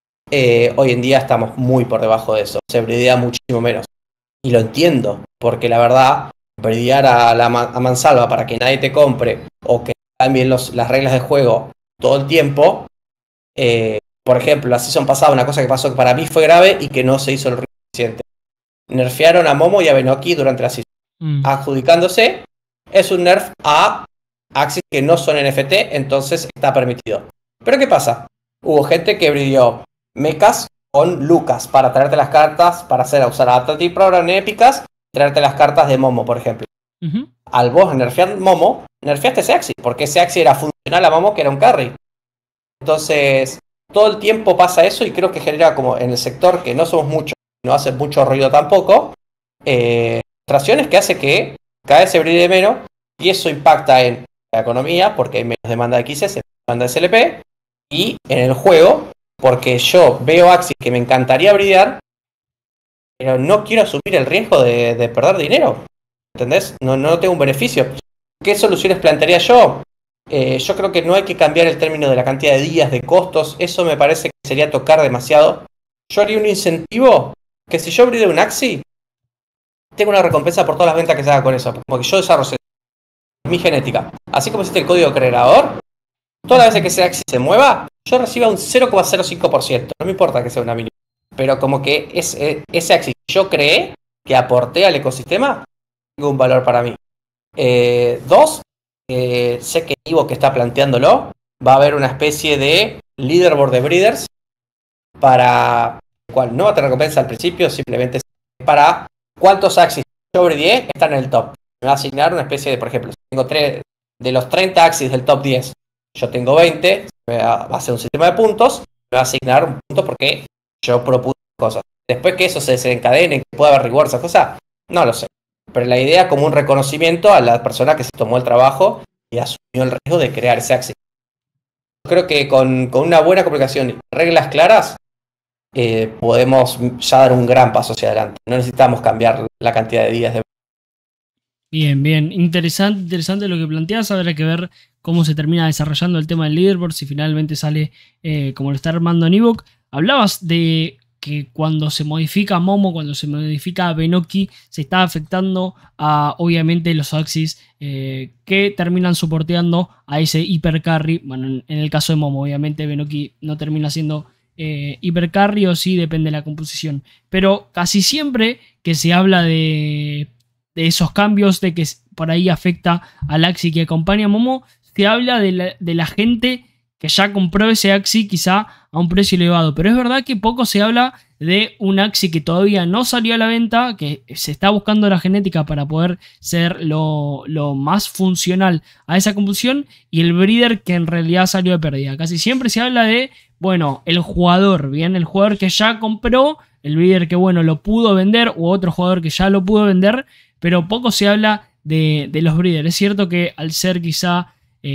Hoy en día estamos muy por debajo de eso. Se breedea muchísimo menos. Y lo entiendo, porque la verdad, breedear a mansalva para que nadie te compre o que cambien las reglas de juego todo el tiempo. Por ejemplo, la season pasada, una cosa que pasó que para mí fue grave y que no se hizo lo suficiente. Nerfearon a Momo y a Benoki durante la season. Adjudicándose, es un nerf a Axis que no son NFT, entonces está permitido. Pero ¿qué pasa? Hubo gente que breedeó mechas con Lucas para traerte las cartas, para usar Atlantic Program épicas, traerte las cartas de Momo, por ejemplo. Uh-huh. Al vos nerfear Momo, nerfeaste ese Axis, porque ese Axis era funcional a Momo, que era un carry. Entonces, todo el tiempo pasa eso y creo que genera, como en el sector que no somos muchos, no hace mucho ruido tampoco, frustraciones que hace que cada vez se brille menos y eso impacta en la economía porque hay menos demanda de XS, menos demanda de SLP y en el juego porque yo veo Axis que me encantaría brillar pero no quiero asumir el riesgo de perder dinero, ¿entendés? No tengo un beneficio. ¿Qué soluciones plantearía yo? Yo creo que no hay que cambiar el término de la cantidad de días, de costos, eso me parece que sería tocar demasiado. Yo haría un incentivo que si yo brillo un Axis tengo una recompensa por todas las ventas que se haga con eso, porque yo desarrollo mi genética. Así como existe el código creador, todas las veces que ese Axis se mueva, yo reciba un 0,05%. No me importa que sea una mínima. Pero como que ese Axis que yo creé, que aporté al ecosistema, tiene un valor para mí. Dos, sé que Ivo que está planteándolo, va a haber una especie de leaderboard de breeders para el cual no va a tener recompensa al principio, simplemente para cuántos Axis yo breedé están en el top. Me va a asignar una especie de, por ejemplo, si tengo 3 de los 30 Axis del top 10, yo tengo 20, va a ser un sistema de puntos, me va a asignar un punto porque yo propuse cosas. Después que eso se desencadene, que pueda haber reward, esas cosas, no lo sé. Pero la idea como un reconocimiento a la persona que se tomó el trabajo y asumió el riesgo de crear ese Axis. Creo que con una buena comunicación y reglas claras, podemos ya dar un gran paso hacia adelante. No necesitamos cambiar la cantidad de días de... Bien, bien. Interesante lo que planteas. Habrá que ver cómo se termina desarrollando el tema del leaderboard, si finalmente sale como lo está armando Nivok. Hablabas de que cuando se modifica Momo, cuando se modifica Benoki, se está afectando a, obviamente, los Axis que terminan soporteando a ese hipercarry. Bueno, en el caso de Momo, obviamente, Benoki no termina siendo hipercarry, o sí, depende de la composición. Pero casi siempre que se habla de esos cambios, de que por ahí afecta al Axi que acompaña a Momo, se habla de la gente que ya compró ese Axi quizá a un precio elevado, pero es verdad que poco se habla de un Axi que todavía no salió a la venta, que se está buscando la genética para poder ser lo más funcional a esa composición, y el breeder que en realidad salió de pérdida. Casi siempre se habla de, bueno, el jugador, bien, el jugador que ya compró, el breeder que, bueno, lo pudo vender, u otro jugador que ya lo pudo vender, pero poco se habla de los breeders. Es cierto que al ser quizá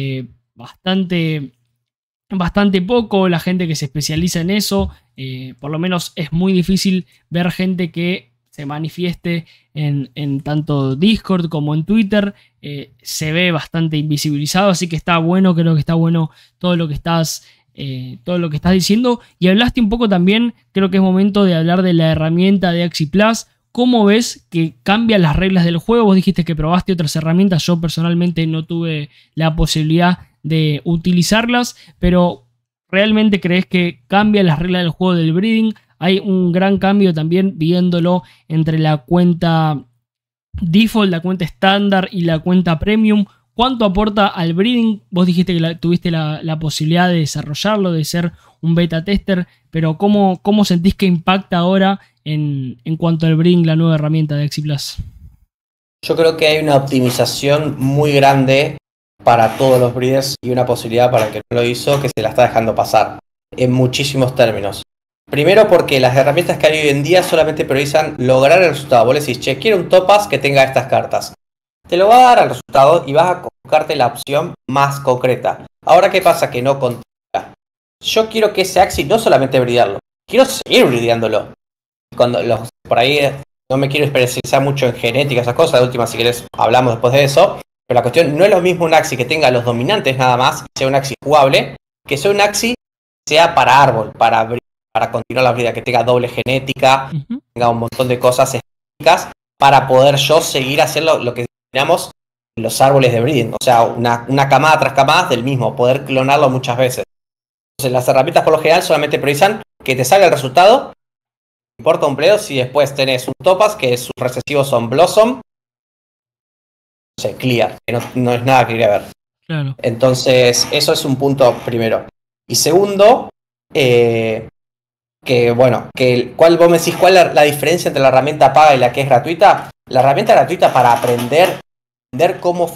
bastante poco la gente que se especializa en eso, por lo menos es muy difícil ver gente que se manifieste en tanto Discord como en Twitter. Se ve bastante invisibilizado, así que está bueno, creo que está bueno todo lo que estás diciendo. Y hablaste un poco también, creo que es momento de hablar de la herramienta de Axi Plus. ¿Cómo ves que cambian las reglas del juego? Vos dijiste que probaste otras herramientas. Yo personalmente no tuve la posibilidad de utilizarlas, pero ¿realmente crees que cambian las reglas del juego del breeding? Hay un gran cambio también viéndolo entre la cuenta default, la cuenta estándar y la cuenta premium. ¿Cuánto aporta al breeding? Vos dijiste que tuviste la posibilidad de desarrollarlo, de ser un beta tester, pero ¿cómo sentís que impacta ahora en cuanto al breeding la nueva herramienta de Axi Plus? Yo creo que hay una optimización muy grande para todos los breeders y una posibilidad para el que no lo hizo, que se la está dejando pasar en muchísimos términos. Primero porque las herramientas que hay hoy en día solamente priorizan lograr el resultado. Vos le decís, che, quiero un topaz que tenga estas cartas. Te lo va a dar al resultado y vas a buscarte la opción más concreta. Ahora, ¿qué pasa? Que no contesta. Yo quiero que ese Axi no solamente bridearlo, quiero seguir brideándolo. Por ahí no me quiero especializar mucho en genética, esas cosas. De última, si querés, hablamos después de eso. Pero la cuestión no es lo mismo un Axi que tenga los dominantes nada más, que sea un Axi jugable, que sea un Axi que sea para árbol, para continuar la vida, que tenga doble genética, tenga un montón de cosas específicas para poder yo seguir haciendo lo que denominamos los árboles de breeding. O sea, una camada tras camada del mismo, poder clonarlo muchas veces. Entonces, las herramientas por lo general solamente priorizan que te salga el resultado. No importa un bledo si después tenés un topaz que sus recesivos son blossom, o sea, clear, que no es nada que quería ver. Claro. Entonces, eso es un punto primero. Y segundo, ¿cuál vos me decís, cuál es la diferencia entre la herramienta paga y la que es gratuita? La herramienta gratuita para aprender cómo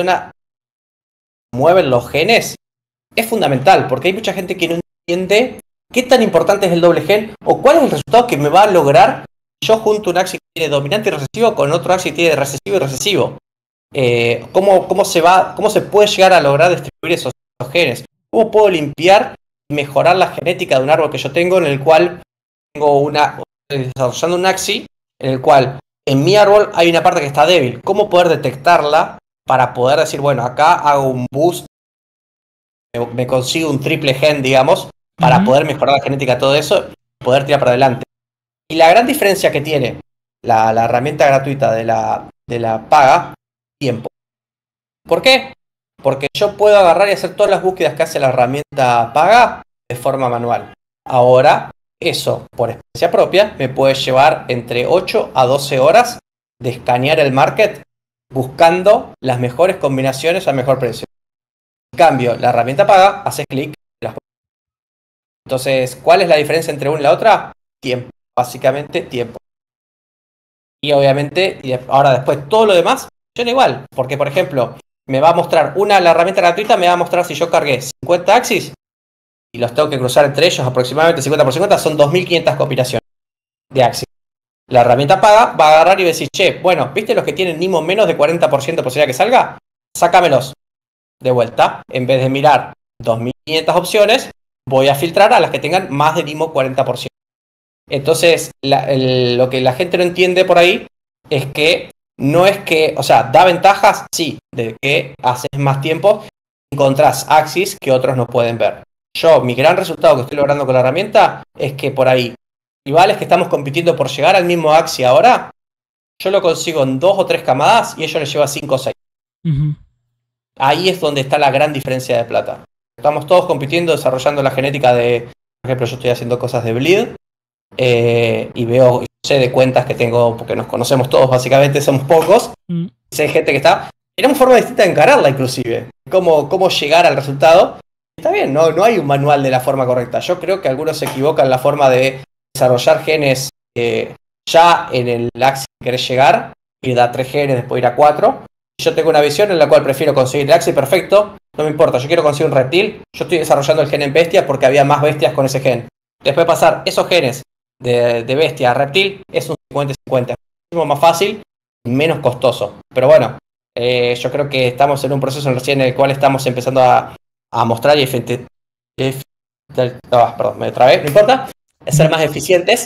mueven los genes, es fundamental, porque hay mucha gente que no entiende qué tan importante es el doble gen o cuál es el resultado que me va a lograr si yo junto un Axi que tiene dominante y recesivo con otro Axi que tiene recesivo y recesivo. ¿Cómo se puede llegar a lograr distribuir esos genes? ¿Cómo puedo limpiar y mejorar la genética de un árbol que yo tengo, en el cual desarrollando un Axi, en el cual en mi árbol hay una parte que está débil? ¿Cómo poder detectarla para poder decir, bueno, acá hago un boost, me consigo un triple gen, digamos, para poder mejorar la genética, todo eso, y poder tirar para adelante? Y la gran diferencia que tiene la herramienta gratuita de la paga, tiempo. ¿Por qué? Porque yo puedo agarrar y hacer todas las búsquedas que hace la herramienta paga de forma manual. Ahora, eso, por experiencia propia, me puede llevar entre 8 a 12 horas de escanear el market buscando las mejores combinaciones al mejor precio. En cambio, la herramienta paga, haces clic. Entonces, ¿cuál es la diferencia entre una y la otra? Tiempo, básicamente tiempo. Y obviamente, ahora después todo lo demás funciona igual, porque por ejemplo, me va a mostrar la herramienta gratuita me va a mostrar si yo cargué 50 Axis y los tengo que cruzar entre ellos aproximadamente 50 por 50, son 2500 combinaciones de Axis. La herramienta paga va a agarrar y va a decir, che, bueno, ¿viste los que tienen Nimo menos de 40% de posibilidad que salga? Sácamelos de vuelta, en vez de mirar 2.500 opciones, voy a filtrar a las que tengan más del mismo 40%. Entonces, lo que la gente no entiende por ahí es que no es que, o sea, da ventajas, sí, de que haces más tiempo, encontrás axis que otros no pueden ver. Mi gran resultado que estoy logrando con la herramienta es que por ahí, rivales que estamos compitiendo por llegar al mismo axis ahora, yo lo consigo en 2 o 3 camadas y ellos les lleva 5 o 6. Ahí es donde está la gran diferencia de plata. Estamos todos compitiendo, desarrollando la genética de, por ejemplo, yo estoy haciendo cosas de bleed, y sé de cuentas que tengo, porque nos conocemos todos, básicamente somos pocos, sé gente que está, tenemos forma distinta de encararla inclusive, cómo llegar al resultado. Está bien, no hay un manual de la forma correcta. Yo creo que algunos se equivocan en la forma de desarrollar genes ya en el axis que querés llegar, ir a 3 genes, después ir a 4. Yo tengo una visión en la cual prefiero conseguir el axis perfecto, no me importa, yo quiero conseguir un reptil, yo estoy desarrollando el gen en bestia porque había más bestias con ese gen. Después pasar esos genes de bestia a reptil es un 50-50, es muchísimo más fácil y menos costoso. Pero bueno, yo creo que estamos en un proceso recién en el cual estamos empezando a mostrar perdón, me trabé, no importa, ser más eficientes.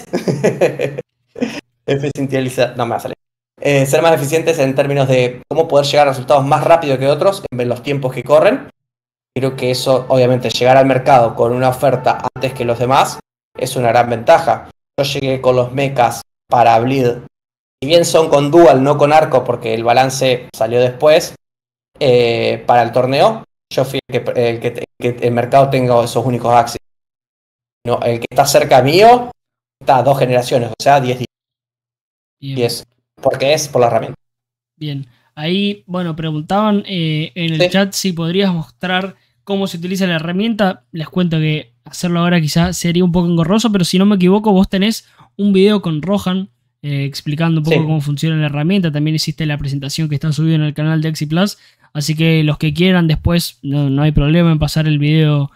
No me va a salir. Ser más eficientes en términos de cómo poder llegar a resultados más rápido que otros en los tiempos que corren. Creo que eso, obviamente, llegar al mercado con una oferta antes que los demás es una gran ventaja. Yo llegué con los mechas para bleed, si bien son con dual, no con arco, porque el balance salió después, para el torneo, yo fui que el mercado tenga esos únicos axis. No, el que está cerca mío está a 2 generaciones, o sea, 10 días. Y es porque es por la herramienta. Bien, ahí, bueno, preguntaban en el chat si podrías mostrar cómo se utiliza la herramienta. Les cuento que hacerlo ahora quizás sería un poco engorroso, pero si no me equivoco, vos tenés un video con Rohan explicando un poco cómo funciona la herramienta. También hiciste la presentación que está subida en el canal de Axi Plus. Así que los que quieran después, no hay problema en pasar el video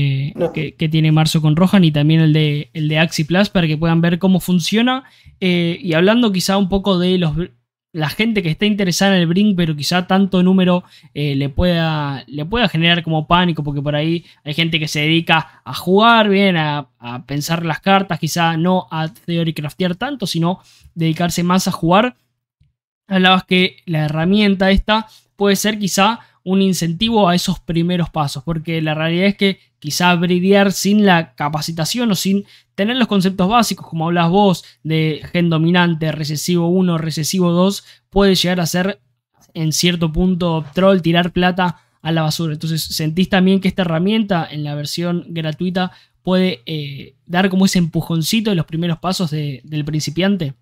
que tiene Marzo con Rohan y también el de Axi Plus para que puedan ver cómo funciona. Y hablando quizá un poco de la gente que está interesada en el Brink, pero quizá tanto número le pueda generar como pánico, porque por ahí hay gente que se dedica a jugar bien, a pensar las cartas, quizá no a theory craftear tanto, sino dedicarse más a jugar. Hablabas que la herramienta esta puede ser quizá un incentivo a esos primeros pasos, porque la realidad es que quizá bridear sin la capacitación o sin tener los conceptos básicos, como hablas vos, de gen dominante, recesivo 1, recesivo 2, puede llegar a ser en cierto punto troll, tirar plata a la basura. Entonces, ¿sentís también que esta herramienta en la versión gratuita puede dar como ese empujoncito en los primeros pasos del principiante?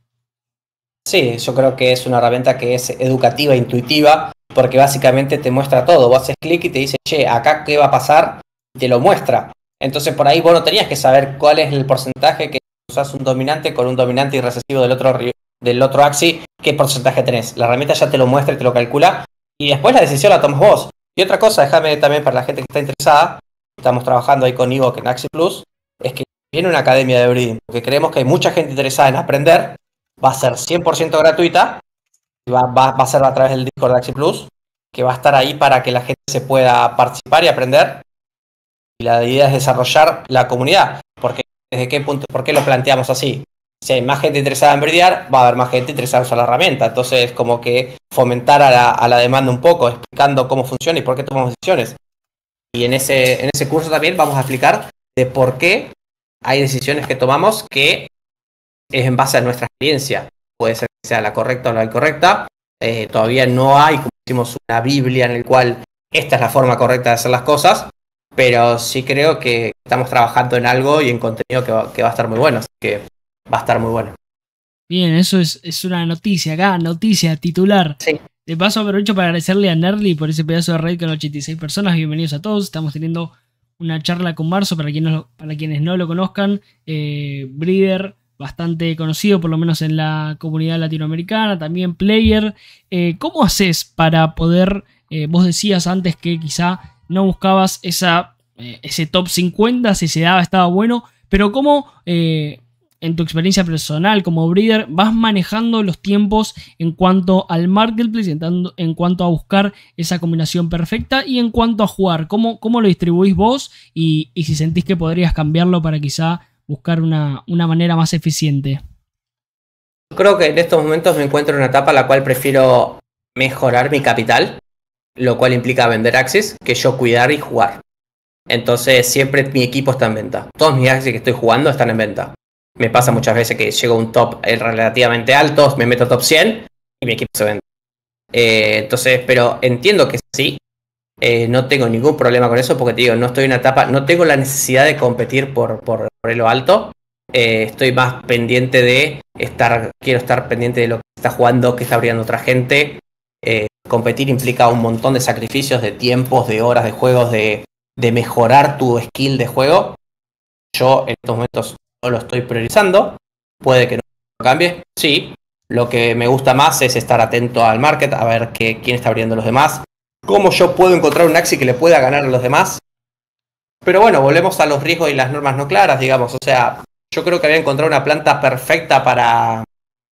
Sí, yo creo que es una herramienta que es educativa, intuitiva, porque básicamente te muestra todo. Vos haces clic y te dice, che, acá qué va a pasar, y te lo muestra. Entonces por ahí vos no tenías que saber cuál es el porcentaje que usás un dominante con un dominante y recesivo del otro axis, qué porcentaje tenés. La herramienta ya te lo muestra y te lo calcula, y después la decisión la tomas vos. Y otra cosa, déjame también para la gente que está interesada, estamos trabajando ahí con Ivo en Axi Plus, es que viene una academia de breeding, porque creemos que hay mucha gente interesada en aprender. Va a ser 100% gratuita, y va a ser a través del Discord de Axi Plus, que va a estar ahí para que la gente se pueda participar y aprender. Y la idea es desarrollar la comunidad, porque ¿desde qué punto, por qué lo planteamos así? Si hay más gente interesada en breedear, va a haber más gente interesada en usar la herramienta. Entonces, como que fomentar a la demanda un poco, explicando cómo funciona y por qué tomamos decisiones. Y en ese curso también vamos a explicar de por qué hay decisiones que tomamos que es en base a nuestra experiencia. Puede ser que sea la correcta o la incorrecta. Todavía no hay, como decimos, una Biblia en el cual esta es la forma correcta de hacer las cosas, pero sí creo que estamos trabajando en algo y en contenido que va a estar muy bueno, así que va a estar muy bueno. Bien, eso es una noticia acá, noticia titular. Sí. De paso aprovecho para agradecerle a Nerly por ese pedazo de raid con 86 personas. Bienvenidos a todos. Estamos teniendo una charla con Marzo, para quienes no lo conozcan. Breeder, bastante conocido, por lo menos en la comunidad latinoamericana, también player. ¿Cómo haces para poder, vos decías antes que quizá no buscabas ese top 50, si se daba estaba bueno, pero cómo en tu experiencia personal como breeder, vas manejando los tiempos en cuanto al marketplace, en cuanto a buscar esa combinación perfecta y en cuanto a jugar? ¿Cómo lo distribuís vos? Y si sentís que podrías cambiarlo para quizá buscar una manera más eficiente. Creo que en estos momentos me encuentro en una etapa en la cual prefiero mejorar mi capital, lo cual implica vender Axis, que yo cuidar y jugar. Entonces siempre mi equipo está en venta. Todos mis Axis que estoy jugando están en venta. Me pasa muchas veces que llego a un top relativamente alto, me meto top 100 y mi equipo se vende. Entonces, pero entiendo que sí. No tengo ningún problema con eso porque te digo, no estoy en una etapa, no tengo la necesidad de competir por lo alto. Estoy más pendiente de quiero estar pendiente de lo que está jugando, que está abriendo otra gente. Competir implica un montón de sacrificios, de tiempos, de horas de juegos, de mejorar tu skill de juego. Yo en estos momentos no lo estoy priorizando. Puede que no cambie, sí. Lo que me gusta más es estar atento al market, a ver quién está abriendo los demás, cómo yo puedo encontrar un Axi que le pueda ganar a los demás. Pero bueno, volvemos a los riesgos y las normas no claras, digamos. O sea, yo creo que había encontrado una planta perfecta para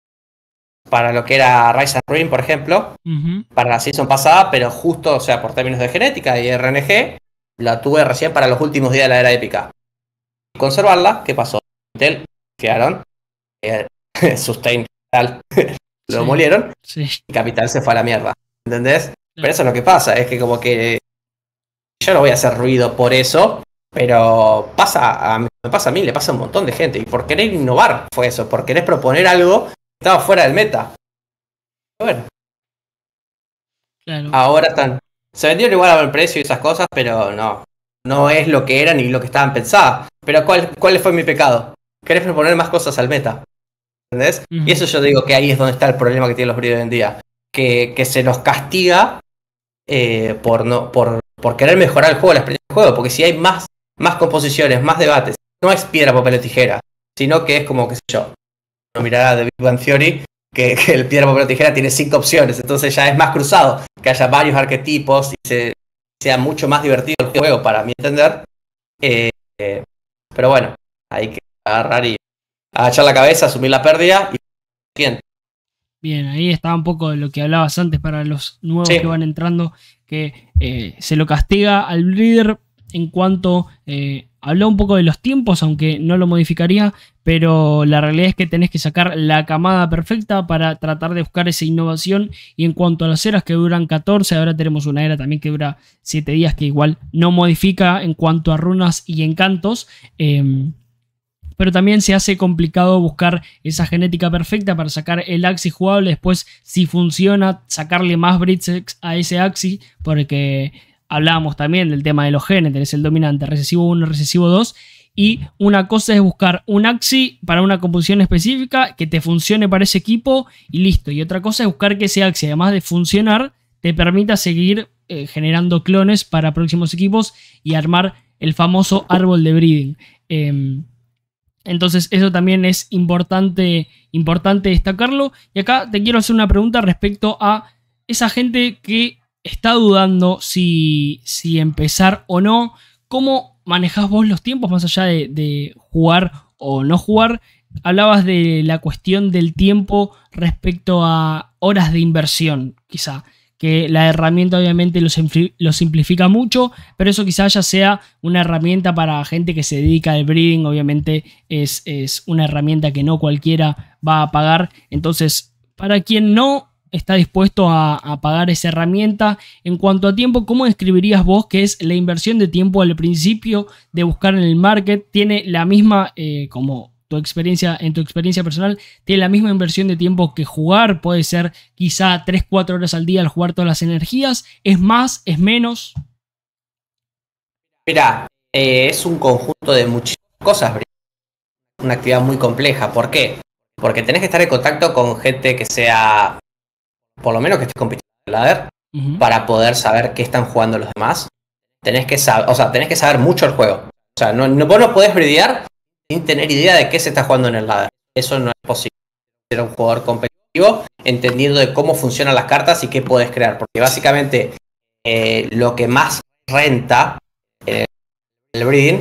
lo que era Rise and Ruin, por ejemplo, para la season pasada, pero justo, o sea, por términos de genética y RNG, la tuve recién para los últimos días de la era épica. Conservarla, ¿qué pasó? Intel, fiaron, Sustain, tal, lo molieron, y Capital se fue a la mierda, ¿entendés? Pero eso es lo que pasa, es que como que yo no voy a hacer ruido por eso, pero me pasa a mí, le pasa a un montón de gente, y por querer innovar fue eso, por querer proponer algo que estaba fuera del meta. Bueno, claro. Ahora se vendieron igual a buen precio y esas cosas, pero no es lo que eran ni lo que estaban pensadas. Pero ¿cuál fue mi pecado? Querés proponer más cosas al meta, ¿entendés? Y eso yo digo que ahí es donde está el problema que tienen los breeders hoy en día, que se los castiga por querer mejorar el juego, la experiencia del juego, porque si hay más composiciones, más debates, no es piedra, papel o tijera, sino que es como, qué sé yo, uno mirará de Big Bang Theory, que el piedra, papel o tijera tiene 5 opciones, entonces ya es más cruzado, que haya varios arquetipos y sea mucho más divertido el juego, para mi entender. Pero bueno, hay que agarrar y agachar la cabeza, asumir la pérdida y siguiente. Bien, ahí estaba un poco de lo que hablabas antes para los nuevos que van entrando, que se lo castiga al breeder en cuanto habló un poco de los tiempos, aunque no lo modificaría, pero la realidad es que tenés que sacar la camada perfecta para tratar de buscar esa innovación. Y en cuanto a las eras que duran 14, ahora tenemos una era también que dura 7 días, que igual no modifica en cuanto a runas y encantos, pero también se hace complicado buscar esa genética perfecta para sacar el Axi jugable. Después, si funciona, sacarle más Britsex a ese Axi, porque hablábamos también del tema de los genes. Tenés el dominante recesivo 1, recesivo 2. Y una cosa es buscar un Axi para una composición específica que te funcione para ese equipo y listo. Y otra cosa es buscar que ese Axi, además de funcionar, te permita seguir generando clones para próximos equipos y armar el famoso árbol de breeding. Entonces eso también es importante destacarlo. Y acá te quiero hacer una pregunta respecto a esa gente que está dudando si empezar o no. ¿Cómo manejás vos los tiempos más allá de jugar o no jugar? Hablabas de la cuestión del tiempo respecto a horas de inversión, quizá. Que la herramienta obviamente lo simplifica mucho, pero eso quizás ya sea una herramienta para gente que se dedica al breeding. Obviamente es una herramienta que no cualquiera va a pagar. Entonces, para quien no está dispuesto a pagar esa herramienta, en cuanto a tiempo, ¿cómo describirías vos qué es la inversión de tiempo al principio de buscar en el market? ¿Tiene la misma, como en tu experiencia personal, tiene la misma inversión de tiempo que jugar? Puede ser quizá 3-4 horas al día al jugar todas las energías. ¿Es más? ¿Es menos? Mirá, es un conjunto de muchísimas cosas. Una actividad muy compleja. ¿Por qué? Porque tenés que estar en contacto con gente que sea, por lo menos que esté compitiendo en el ladder, para poder saber qué están jugando los demás. Tenés que saber mucho el juego. O sea, vos no podés breedear sin tener idea de qué se está jugando en el ladder. Eso no es posible. Ser un jugador competitivo, entendiendo de cómo funcionan las cartas y qué podés crear. Porque básicamente lo que más renta el breeding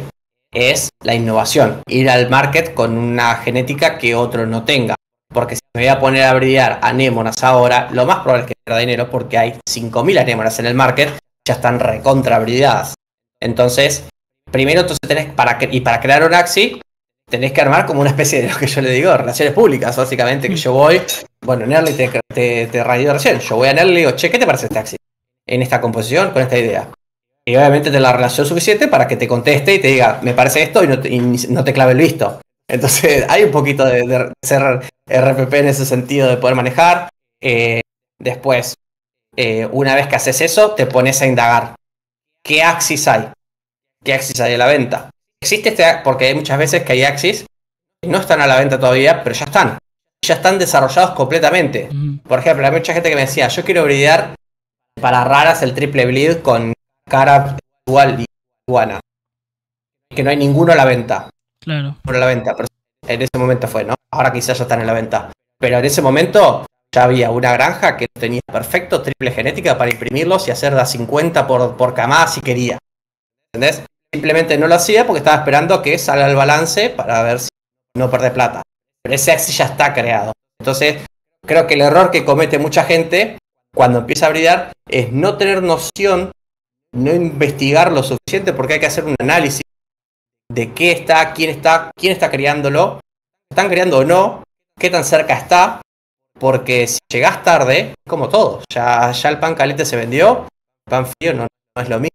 es la innovación. Ir al market con una genética que otro no tenga. Porque si me voy a poner a bridear anémonas ahora, lo más probable es que pierda dinero porque hay 5.000 anémonas en el market, ya están recontra brideadas. Entonces, primero para crear un Axi, tenés que armar como una especie de lo que yo le digo, relaciones públicas, básicamente, que yo voy, bueno, Nerly te radio recién, yo voy a Nerly y digo, che, ¿qué te parece este Axi? En esta composición, con esta idea. Y obviamente te la relación suficiente para que te conteste y te diga, me parece esto y no te clave el visto. Entonces hay un poquito de ser RPP en ese sentido de poder manejar. Después, una vez que haces eso, te pones a indagar. ¿Qué Axis hay? ¿Qué Axis hay a la venta? Existe porque hay muchas veces que hay Axis que no están a la venta todavía, pero ya están. Ya están desarrollados completamente. Por ejemplo, hay mucha gente que me decía, yo quiero bridear para raras el triple bleed con cara igual y iguana. Que no hay ninguno a la venta. Claro. Por la venta, pero en ese momento fue, ¿no? Ahora quizás ya están en la venta. Pero en ese momento ya había una granja que tenía perfecto triple genética para imprimirlos y hacer de a 50 por camada si quería. ¿Entendés? Simplemente no lo hacía porque estaba esperando que salga el balance para ver si no pierde plata. Pero ese Axi ya está creado. Entonces, creo que el error que comete mucha gente cuando empieza a bridar es no tener noción, no investigar lo suficiente porque hay que hacer un análisis de qué está, quién está criándolo, están criando o no, qué tan cerca está, porque si llegás tarde, como todo, ya el pan caliente se vendió, el pan frío no es lo mismo.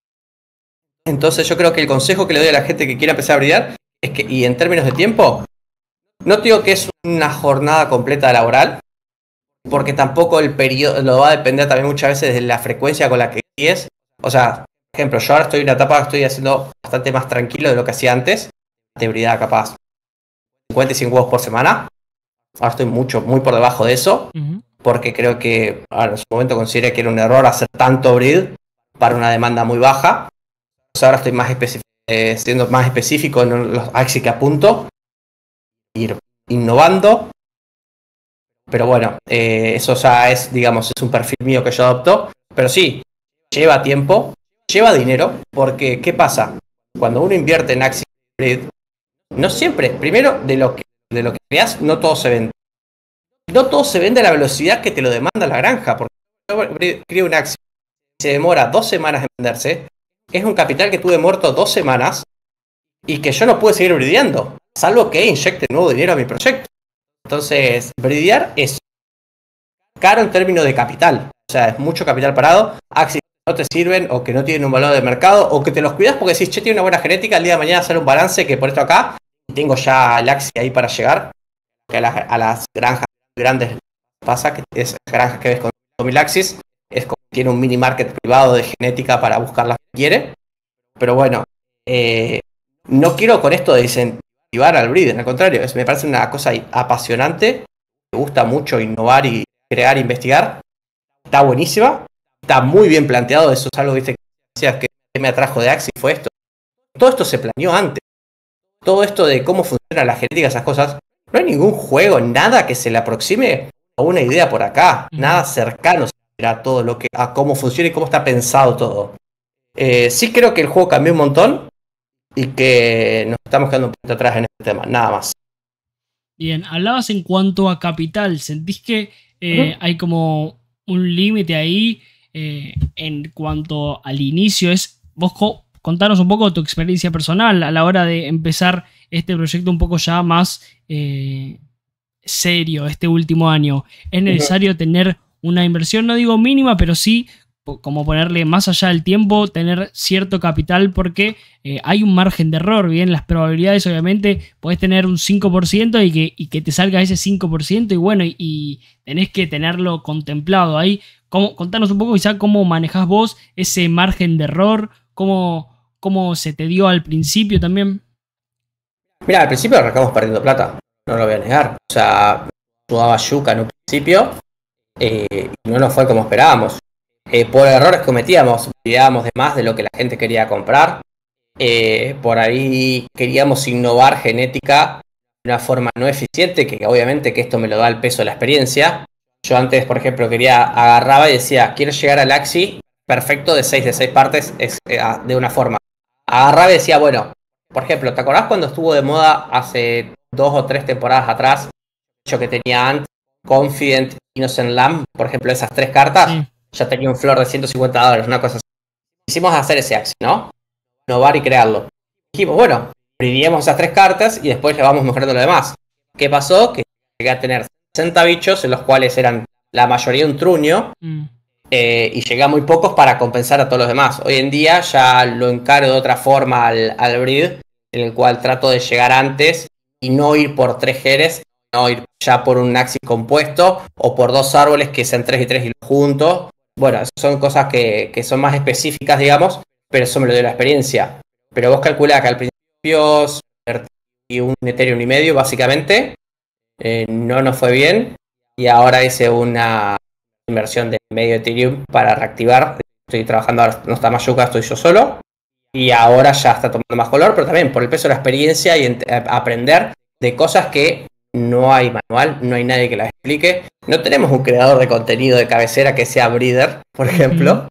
Entonces yo creo que el consejo que le doy a la gente que quiera empezar a brillar es que, y en términos de tiempo, no te digo que es una jornada completa laboral, porque tampoco el periodo lo va a depender también muchas veces de la frecuencia con la que es. O sea, por ejemplo, yo ahora estoy en una etapa que estoy haciendo bastante más tranquilo de lo que hacía antes, de bridar capaz 50 y 100 huevos por semana. Ahora estoy muy por debajo de eso, porque creo que en su momento consideré que era un error hacer tanto breed para una demanda muy baja. Entonces ahora estoy siendo más específico en los axis que apunto, ir innovando. Pero bueno, eso ya es, digamos, es un perfil mío que yo adopto. Pero sí, lleva tiempo, lleva dinero, porque ¿qué pasa? Cuando uno invierte en Axis Breed, no siempre, primero, de lo que creas, no todo se vende. No todo se vende a la velocidad que te lo demanda la granja, porque yo creo un Axis se demora 2 semanas en venderse, es un capital que tuve muerto 2 semanas y que yo no pude seguir brideando, salvo que inyecte nuevo dinero a mi proyecto. Entonces, bridear es caro en términos de capital, o sea, es mucho capital parado. Axis no te sirven o que no tienen un valor de mercado o que te los cuidas porque decís, che, tiene una buena genética, el día de mañana hacer un balance que por esto acá y tengo ya el Axis ahí para llegar. Que a las granjas grandes pasa que es granjas que ves con 1000 Axis, es como tiene un mini market privado de genética para buscar las que quiere. Pero bueno, no quiero con esto desincentivar al breeding, al contrario, me parece una cosa apasionante, me gusta mucho innovar y crear, investigar, está buenísima, está muy bien planteado, eso es algo, viste, que decías que me atrajo de Axis, fue esto. Todo esto se planeó antes, todo esto de cómo funciona la genética, esas cosas, no hay ningún juego, nada que se le aproxime a una idea por acá, nada cercano a todo lo que, a cómo funciona y cómo está pensado todo. Sí creo que el juego cambió un montón y que nos estamos quedando un poquito atrás en este tema, nada más. Bien, hablabas en cuanto a capital, ¿sentís que hay como un límite ahí en cuanto al inicio? Vos contanos un poco de tu experiencia personal a la hora de empezar este proyecto un poco ya más serio este último año. ¿Es necesario tener una inversión, no digo mínima, pero sí como ponerle más allá del tiempo, tener cierto capital porque hay un margen de error? Bien, las probabilidades obviamente podés tener un 5% y que te salga ese 5% y bueno, y tenés que tenerlo contemplado ahí. Contanos un poco quizá cómo manejás vos ese margen de error, cómo se te dio al principio también. Mira, al principio arrancamos perdiendo plata, no lo voy a negar. O sea, jugaba yuca en un principio y no nos fue como esperábamos. Por errores cometíamos, olvidábamos de más de lo que la gente quería comprar. Por ahí queríamos innovar genética de una forma no eficiente, que obviamente que esto me lo da el peso de la experiencia. Yo antes, por ejemplo, agarraba y decía, quiero llegar al Axi perfecto de 6 partes de una forma. Agarraba y decía, bueno, por ejemplo, ¿te acordás cuando estuvo de moda hace 2 o 3 temporadas atrás? Yo que tenía Ant, Confident, Innocent Lamb, por ejemplo, esas 3 cartas, Sí. ya tenía un floor de $150, una cosa así. Quisimos hacer ese axis, ¿no? Innovar y crearlo. Dijimos, bueno, priviemos esas 3 cartas y después le vamos mejorando lo demás. ¿Qué pasó? Que llegué a tener 60 bichos, en los cuales eran la mayoría un truño, y llegué a muy pocos para compensar a todos los demás. Hoy en día ya lo encaro de otra forma al breed, en el cual trato de llegar antes y no ir por 3 geres, no ir ya por un axis compuesto o por 2 árboles que sean 3 y 3 y los juntos. Bueno, son cosas que son más específicas, digamos, pero eso me lo dio la experiencia. Pero vos calculás que al principio y un Ethereum y medio, básicamente, no nos fue bien, y ahora hice una inversión de medio Ethereum para reactivar. Estoy trabajando ahora, no está Mayuca, estoy yo solo, y ahora ya está tomando más color, pero también por el peso de la experiencia y aprender de cosas que no hay manual, no hay nadie que las explique. No tenemos un creador de contenido de cabecera que sea Breeder, por ejemplo.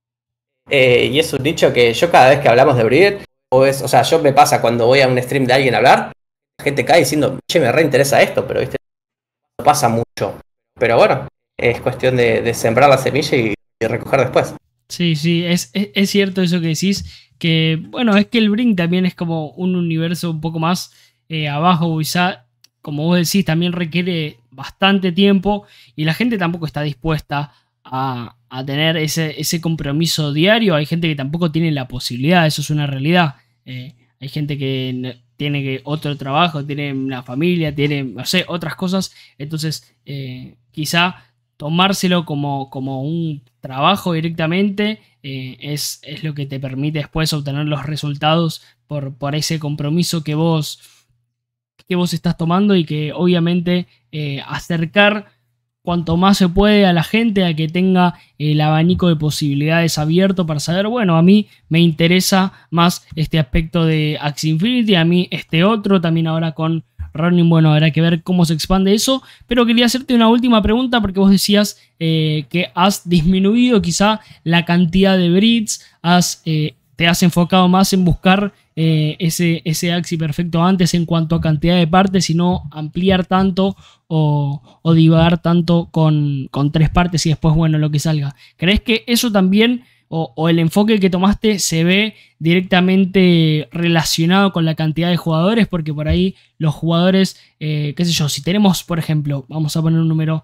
Y es un nicho que yo cada vez que hablamos de Breeder, o sea, yo me pasa cuando voy a un stream de alguien a hablar, la gente cae diciendo, che, me reinteresa esto, pero viste, no pasa mucho. Pero bueno, es cuestión de sembrar la semilla y recoger después. Sí, sí, es cierto eso que decís, que bueno, es que el Brink también es como un universo un poco más abajo, quizá, como vos decís, también requiere bastante tiempo y la gente tampoco está dispuesta a tener ese compromiso diario. Hay gente que tampoco tiene la posibilidad, eso es una realidad. Hay gente que tiene otro trabajo, tiene una familia, tiene, no sé, otras cosas, entonces quizá tomárselo como un trabajo directamente es lo que te permite después obtener los resultados por ese compromiso que vos estás tomando y que obviamente acercar cuanto más se puede a la gente a que tenga el abanico de posibilidades abierto para saber, bueno, a mí me interesa más este aspecto de Axie Infinity, a mí este otro, también ahora con Ronin, bueno, habrá que ver cómo se expande eso, pero quería hacerte una última pregunta porque vos decías que has disminuido quizá la cantidad de breeds, te has enfocado más en buscar ese Axie perfecto antes en cuanto a cantidad de partes y no ampliar tanto o divagar tanto con 3 partes y después, bueno, lo que salga. ¿Crees que eso también o el enfoque que tomaste se ve directamente relacionado con la cantidad de jugadores? Porque por ahí los jugadores, qué sé yo, si tenemos, por ejemplo, vamos a poner un número,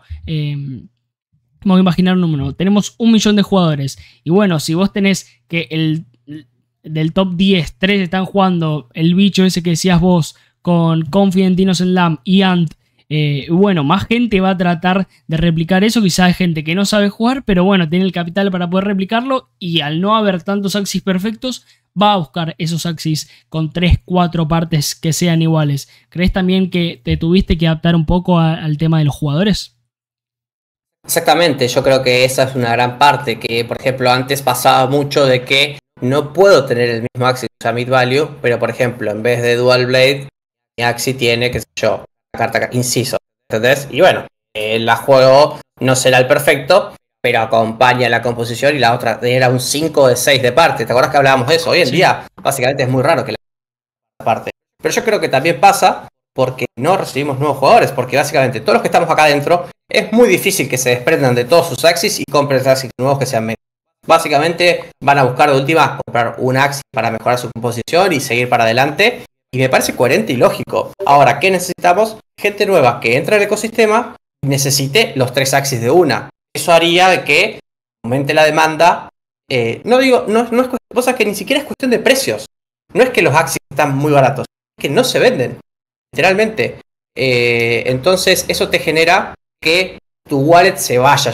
vamos a imaginar un número, tenemos 1 millón de jugadores y bueno, si vos tenés que del top 10, 3 están jugando el bicho ese que decías vos con Confident, Innocent Lamb y Ant, bueno, más gente va a tratar de replicar eso. Quizás hay gente que no sabe jugar, pero bueno, tiene el capital para poder replicarlo y al no haber tantos axis perfectos, va a buscar esos axis con 3, 4 partes que sean iguales. ¿Crees también que te tuviste que adaptar un poco al tema de los jugadores? Exactamente, yo creo que esa es una gran parte, que por ejemplo antes pasaba mucho de que no puedo tener el mismo Axie, o sea, Mid Value, pero por ejemplo en vez de Dual Blade, mi Axie tiene, qué sé yo, la carta inciso, ¿entendés? Y bueno, la juego no será el perfecto, pero acompaña la composición y la otra era un 5 de 6 de parte, ¿te acuerdas que hablábamos de eso? Hoy en día básicamente es muy raro que la parte, pero yo creo que también pasa porque no recibimos nuevos jugadores, porque básicamente todos los que estamos acá adentro es muy difícil que se desprendan de todos sus axis y compren axis nuevos que sean menos. Básicamente van a buscar de última comprar un axis para mejorar su composición y seguir para adelante. Y me parece coherente y lógico. Ahora, ¿qué necesitamos? Gente nueva que entre al ecosistema y necesite los 3 axis de una. Eso haría que aumente la demanda. No digo, no es cosa que ni siquiera es cuestión de precios. No es que los axis están muy baratos, es que no se venden. Literalmente. Entonces, eso te genera que tu wallet se vaya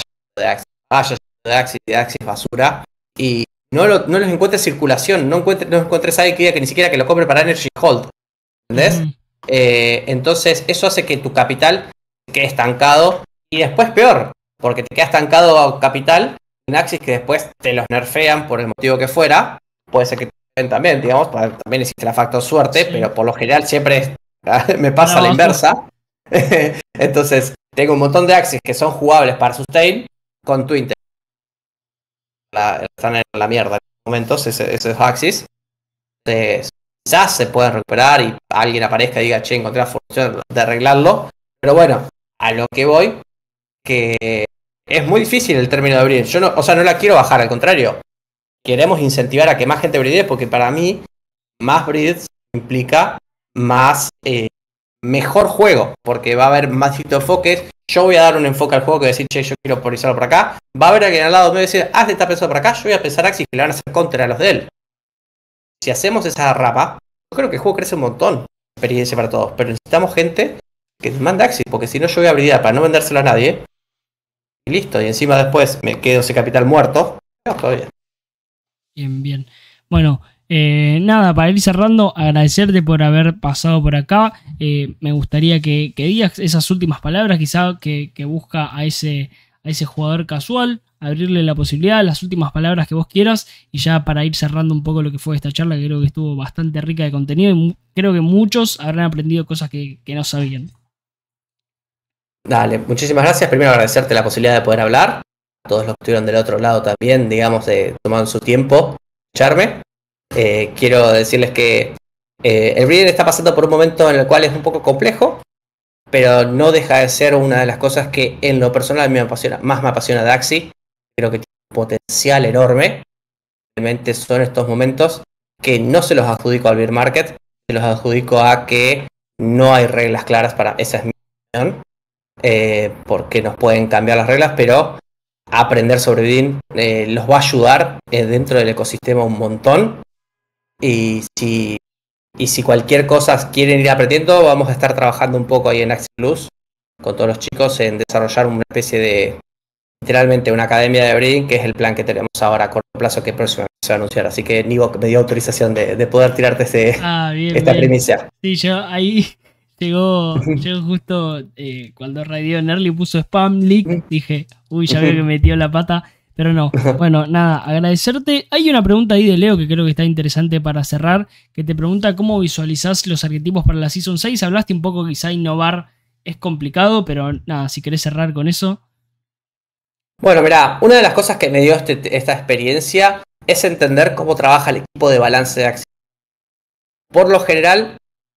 de Axis basura y no los encuentres en circulación, no encuentres a alguien que diga que ni siquiera que lo compre para Energy Hold, ¿entendés? Entonces eso hace que tu capital se quede estancado y después peor, porque te queda estancado capital en Axis que después te los nerfean por el motivo que fuera, puede ser que te nerfeen también, digamos, también existe la factor suerte, pero por lo general siempre me pasa la inversa. Entonces tengo un montón de Axis que son jugables para sustain con Twin. Están en la mierda en estos momentos, esos Axis. Entonces, quizás se pueden recuperar y alguien aparezca y diga, che, encontré la forma de arreglarlo. Pero bueno, a lo que voy, que es muy difícil el término de breed. Yo no, o sea, no la quiero bajar, al contrario. Queremos incentivar a que más gente breedee, porque para mí, más breeds implica más mejor juego, porque va a haber más distintos enfoques. Yo voy a dar un enfoque al juego que decir, che, yo quiero polarizarlo por acá. Va a haber alguien al lado me va a decir, te está pensando por acá. Yo voy a pensar Axis que le van a hacer counter a los de él. Si hacemos esa rama, yo creo que el juego crece un montón. Experiencia para todos, pero necesitamos gente que mande Axis, porque si no, yo voy a breedear para no vendérselo a nadie. Y listo, y encima después me quedo ese capital muerto. No, todavía. Bien, bien. Bueno, nada, para ir cerrando, agradecerte por haber pasado por acá. Me gustaría que digas esas últimas palabras, quizá que busca a ese jugador casual, abrirle la posibilidad, las últimas palabras que vos quieras, y ya para ir cerrando un poco lo que fue esta charla, que creo que estuvo bastante rica de contenido y creo que muchos habrán aprendido cosas que no sabían. Dale, muchísimas gracias. Primero agradecerte la posibilidad de poder hablar. A todos los que estuvieron del otro lado también, digamos, tomaron su tiempo escucharme. Quiero decirles que el breeding está pasando por un momento en el cual es un poco complejo, pero no deja de ser una de las cosas que en lo personal más me apasiona de Axie. Creo que tiene un potencial enorme. Realmente son estos momentos que no se los adjudico al bear market, se los adjudico a que no hay reglas claras para, esa es mi opinión, porque nos pueden cambiar las reglas, pero aprender sobre breeding los va a ayudar dentro del ecosistema un montón. Y si cualquier cosa quieren ir aprendiendo, vamos a estar trabajando un poco ahí en Axie Plus con todos los chicos en desarrollar una especie de, literalmente, una academia de breeding, que es el plan que tenemos ahora a corto plazo, que próximamente se va a anunciar. Así que Nivo me dio autorización de poder tirarte esta primicia. Sí, yo ahí llegó justo cuando Radio Nerly puso spam leak, dije, uy, ya veo que metió la pata. Pero no, bueno, nada, agradecerte. Hay una pregunta ahí de Leo que creo que está interesante para cerrar, que te pregunta cómo visualizás los arquetipos para la Season 6. Hablaste un poco, quizá innovar es complicado, pero nada, si querés cerrar con eso. Bueno, mirá, una de las cosas que me dio esta experiencia es entender cómo trabaja el equipo de balance de Axie. Por lo general,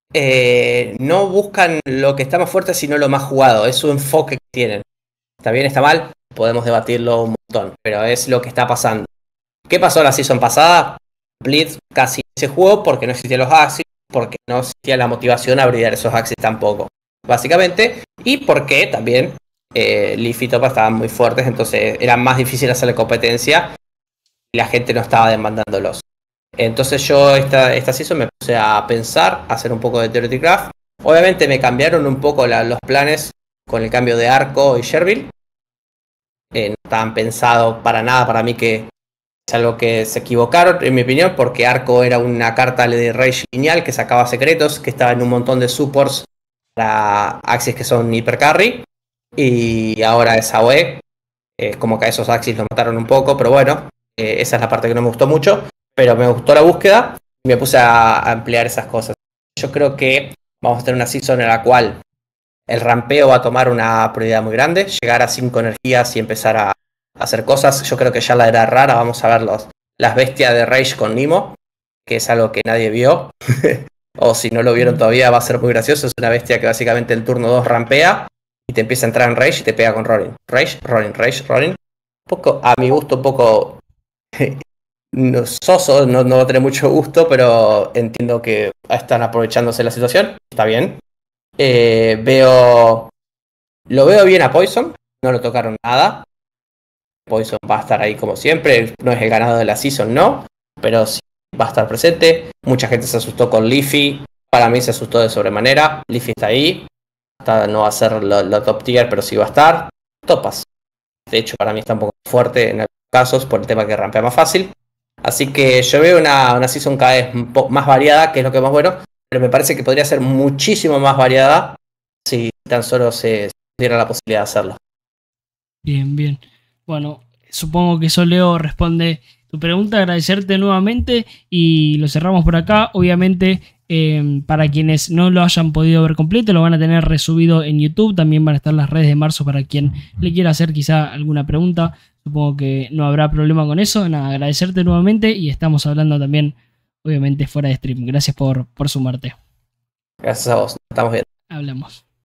no buscan lo que está más fuerte, sino lo más jugado. Es su enfoque que tienen. ¿Está bien? ¿Está mal? Podemos debatirlo un montón, pero es lo que está pasando. ¿Qué pasó la season pasada? Blitz casi se jugó porque no existían los Axis, porque no existía la motivación a brillar esos Axis tampoco, básicamente, y porque también Leaf y Topa estaban muy fuertes, entonces era más difícil hacerle competencia y la gente no estaba demandándolos. Entonces yo esta season me puse a pensar, a hacer un poco de Theoretic Graph. Obviamente me cambiaron un poco los planes con el cambio de Arco y Sherville. No estaban pensados para nada, para mí que es algo que se equivocaron, en mi opinión, porque Arco era una carta de Rage lineal que sacaba secretos, que estaba en un montón de supports para Axis que son hiper carry, y ahora es AOE. Como que a esos Axis los mataron un poco, pero bueno, esa es la parte que no me gustó mucho, pero me gustó la búsqueda y me puse a emplear esas cosas. Yo creo que vamos a tener una season en la cual el rampeo va a tomar una prioridad muy grande, llegar a 5 energías y empezar a hacer cosas. Yo creo que ya la era rara, vamos a ver las bestias de Rage con Nimo, que es algo que nadie vio, o si no lo vieron todavía va a ser muy gracioso. Es una bestia que básicamente el turno 2 rampea y te empieza a entrar en Rage y te pega con Ronin. Rage, Ronin, Rage, Ronin. Un poco, a mi gusto, un poco soso, no va a tener mucho gusto, pero entiendo que están aprovechándose la situación, está bien. Lo veo bien a Poison, no lo tocaron nada. Poison va a estar ahí como siempre, no es el ganador de la season, no, pero sí va a estar presente. Mucha gente se asustó con Leafy, para mí se asustó de sobremanera. Leafy está ahí, no va a ser lo top tier, pero sí va a estar. Topas, de hecho para mí está un poco fuerte en algunos casos por el tema que rampea más fácil. Así que yo veo una season cada vez más variada, que es lo que es más bueno, pero me parece que podría ser muchísimo más variada si tan solo se diera la posibilidad de hacerlo. Bien, bien. Bueno, supongo que eso, Leo, responde tu pregunta. Agradecerte nuevamente y lo cerramos por acá. Obviamente, para quienes no lo hayan podido ver completo, lo van a tener resubido en YouTube. También van a estar las redes de Marzo para quien le quiera hacer quizá alguna pregunta. Supongo que no habrá problema con eso. Nada, agradecerte nuevamente y estamos hablando también obviamente fuera de stream. Gracias por sumarte. Gracias a vos, estamos bien. Hablamos.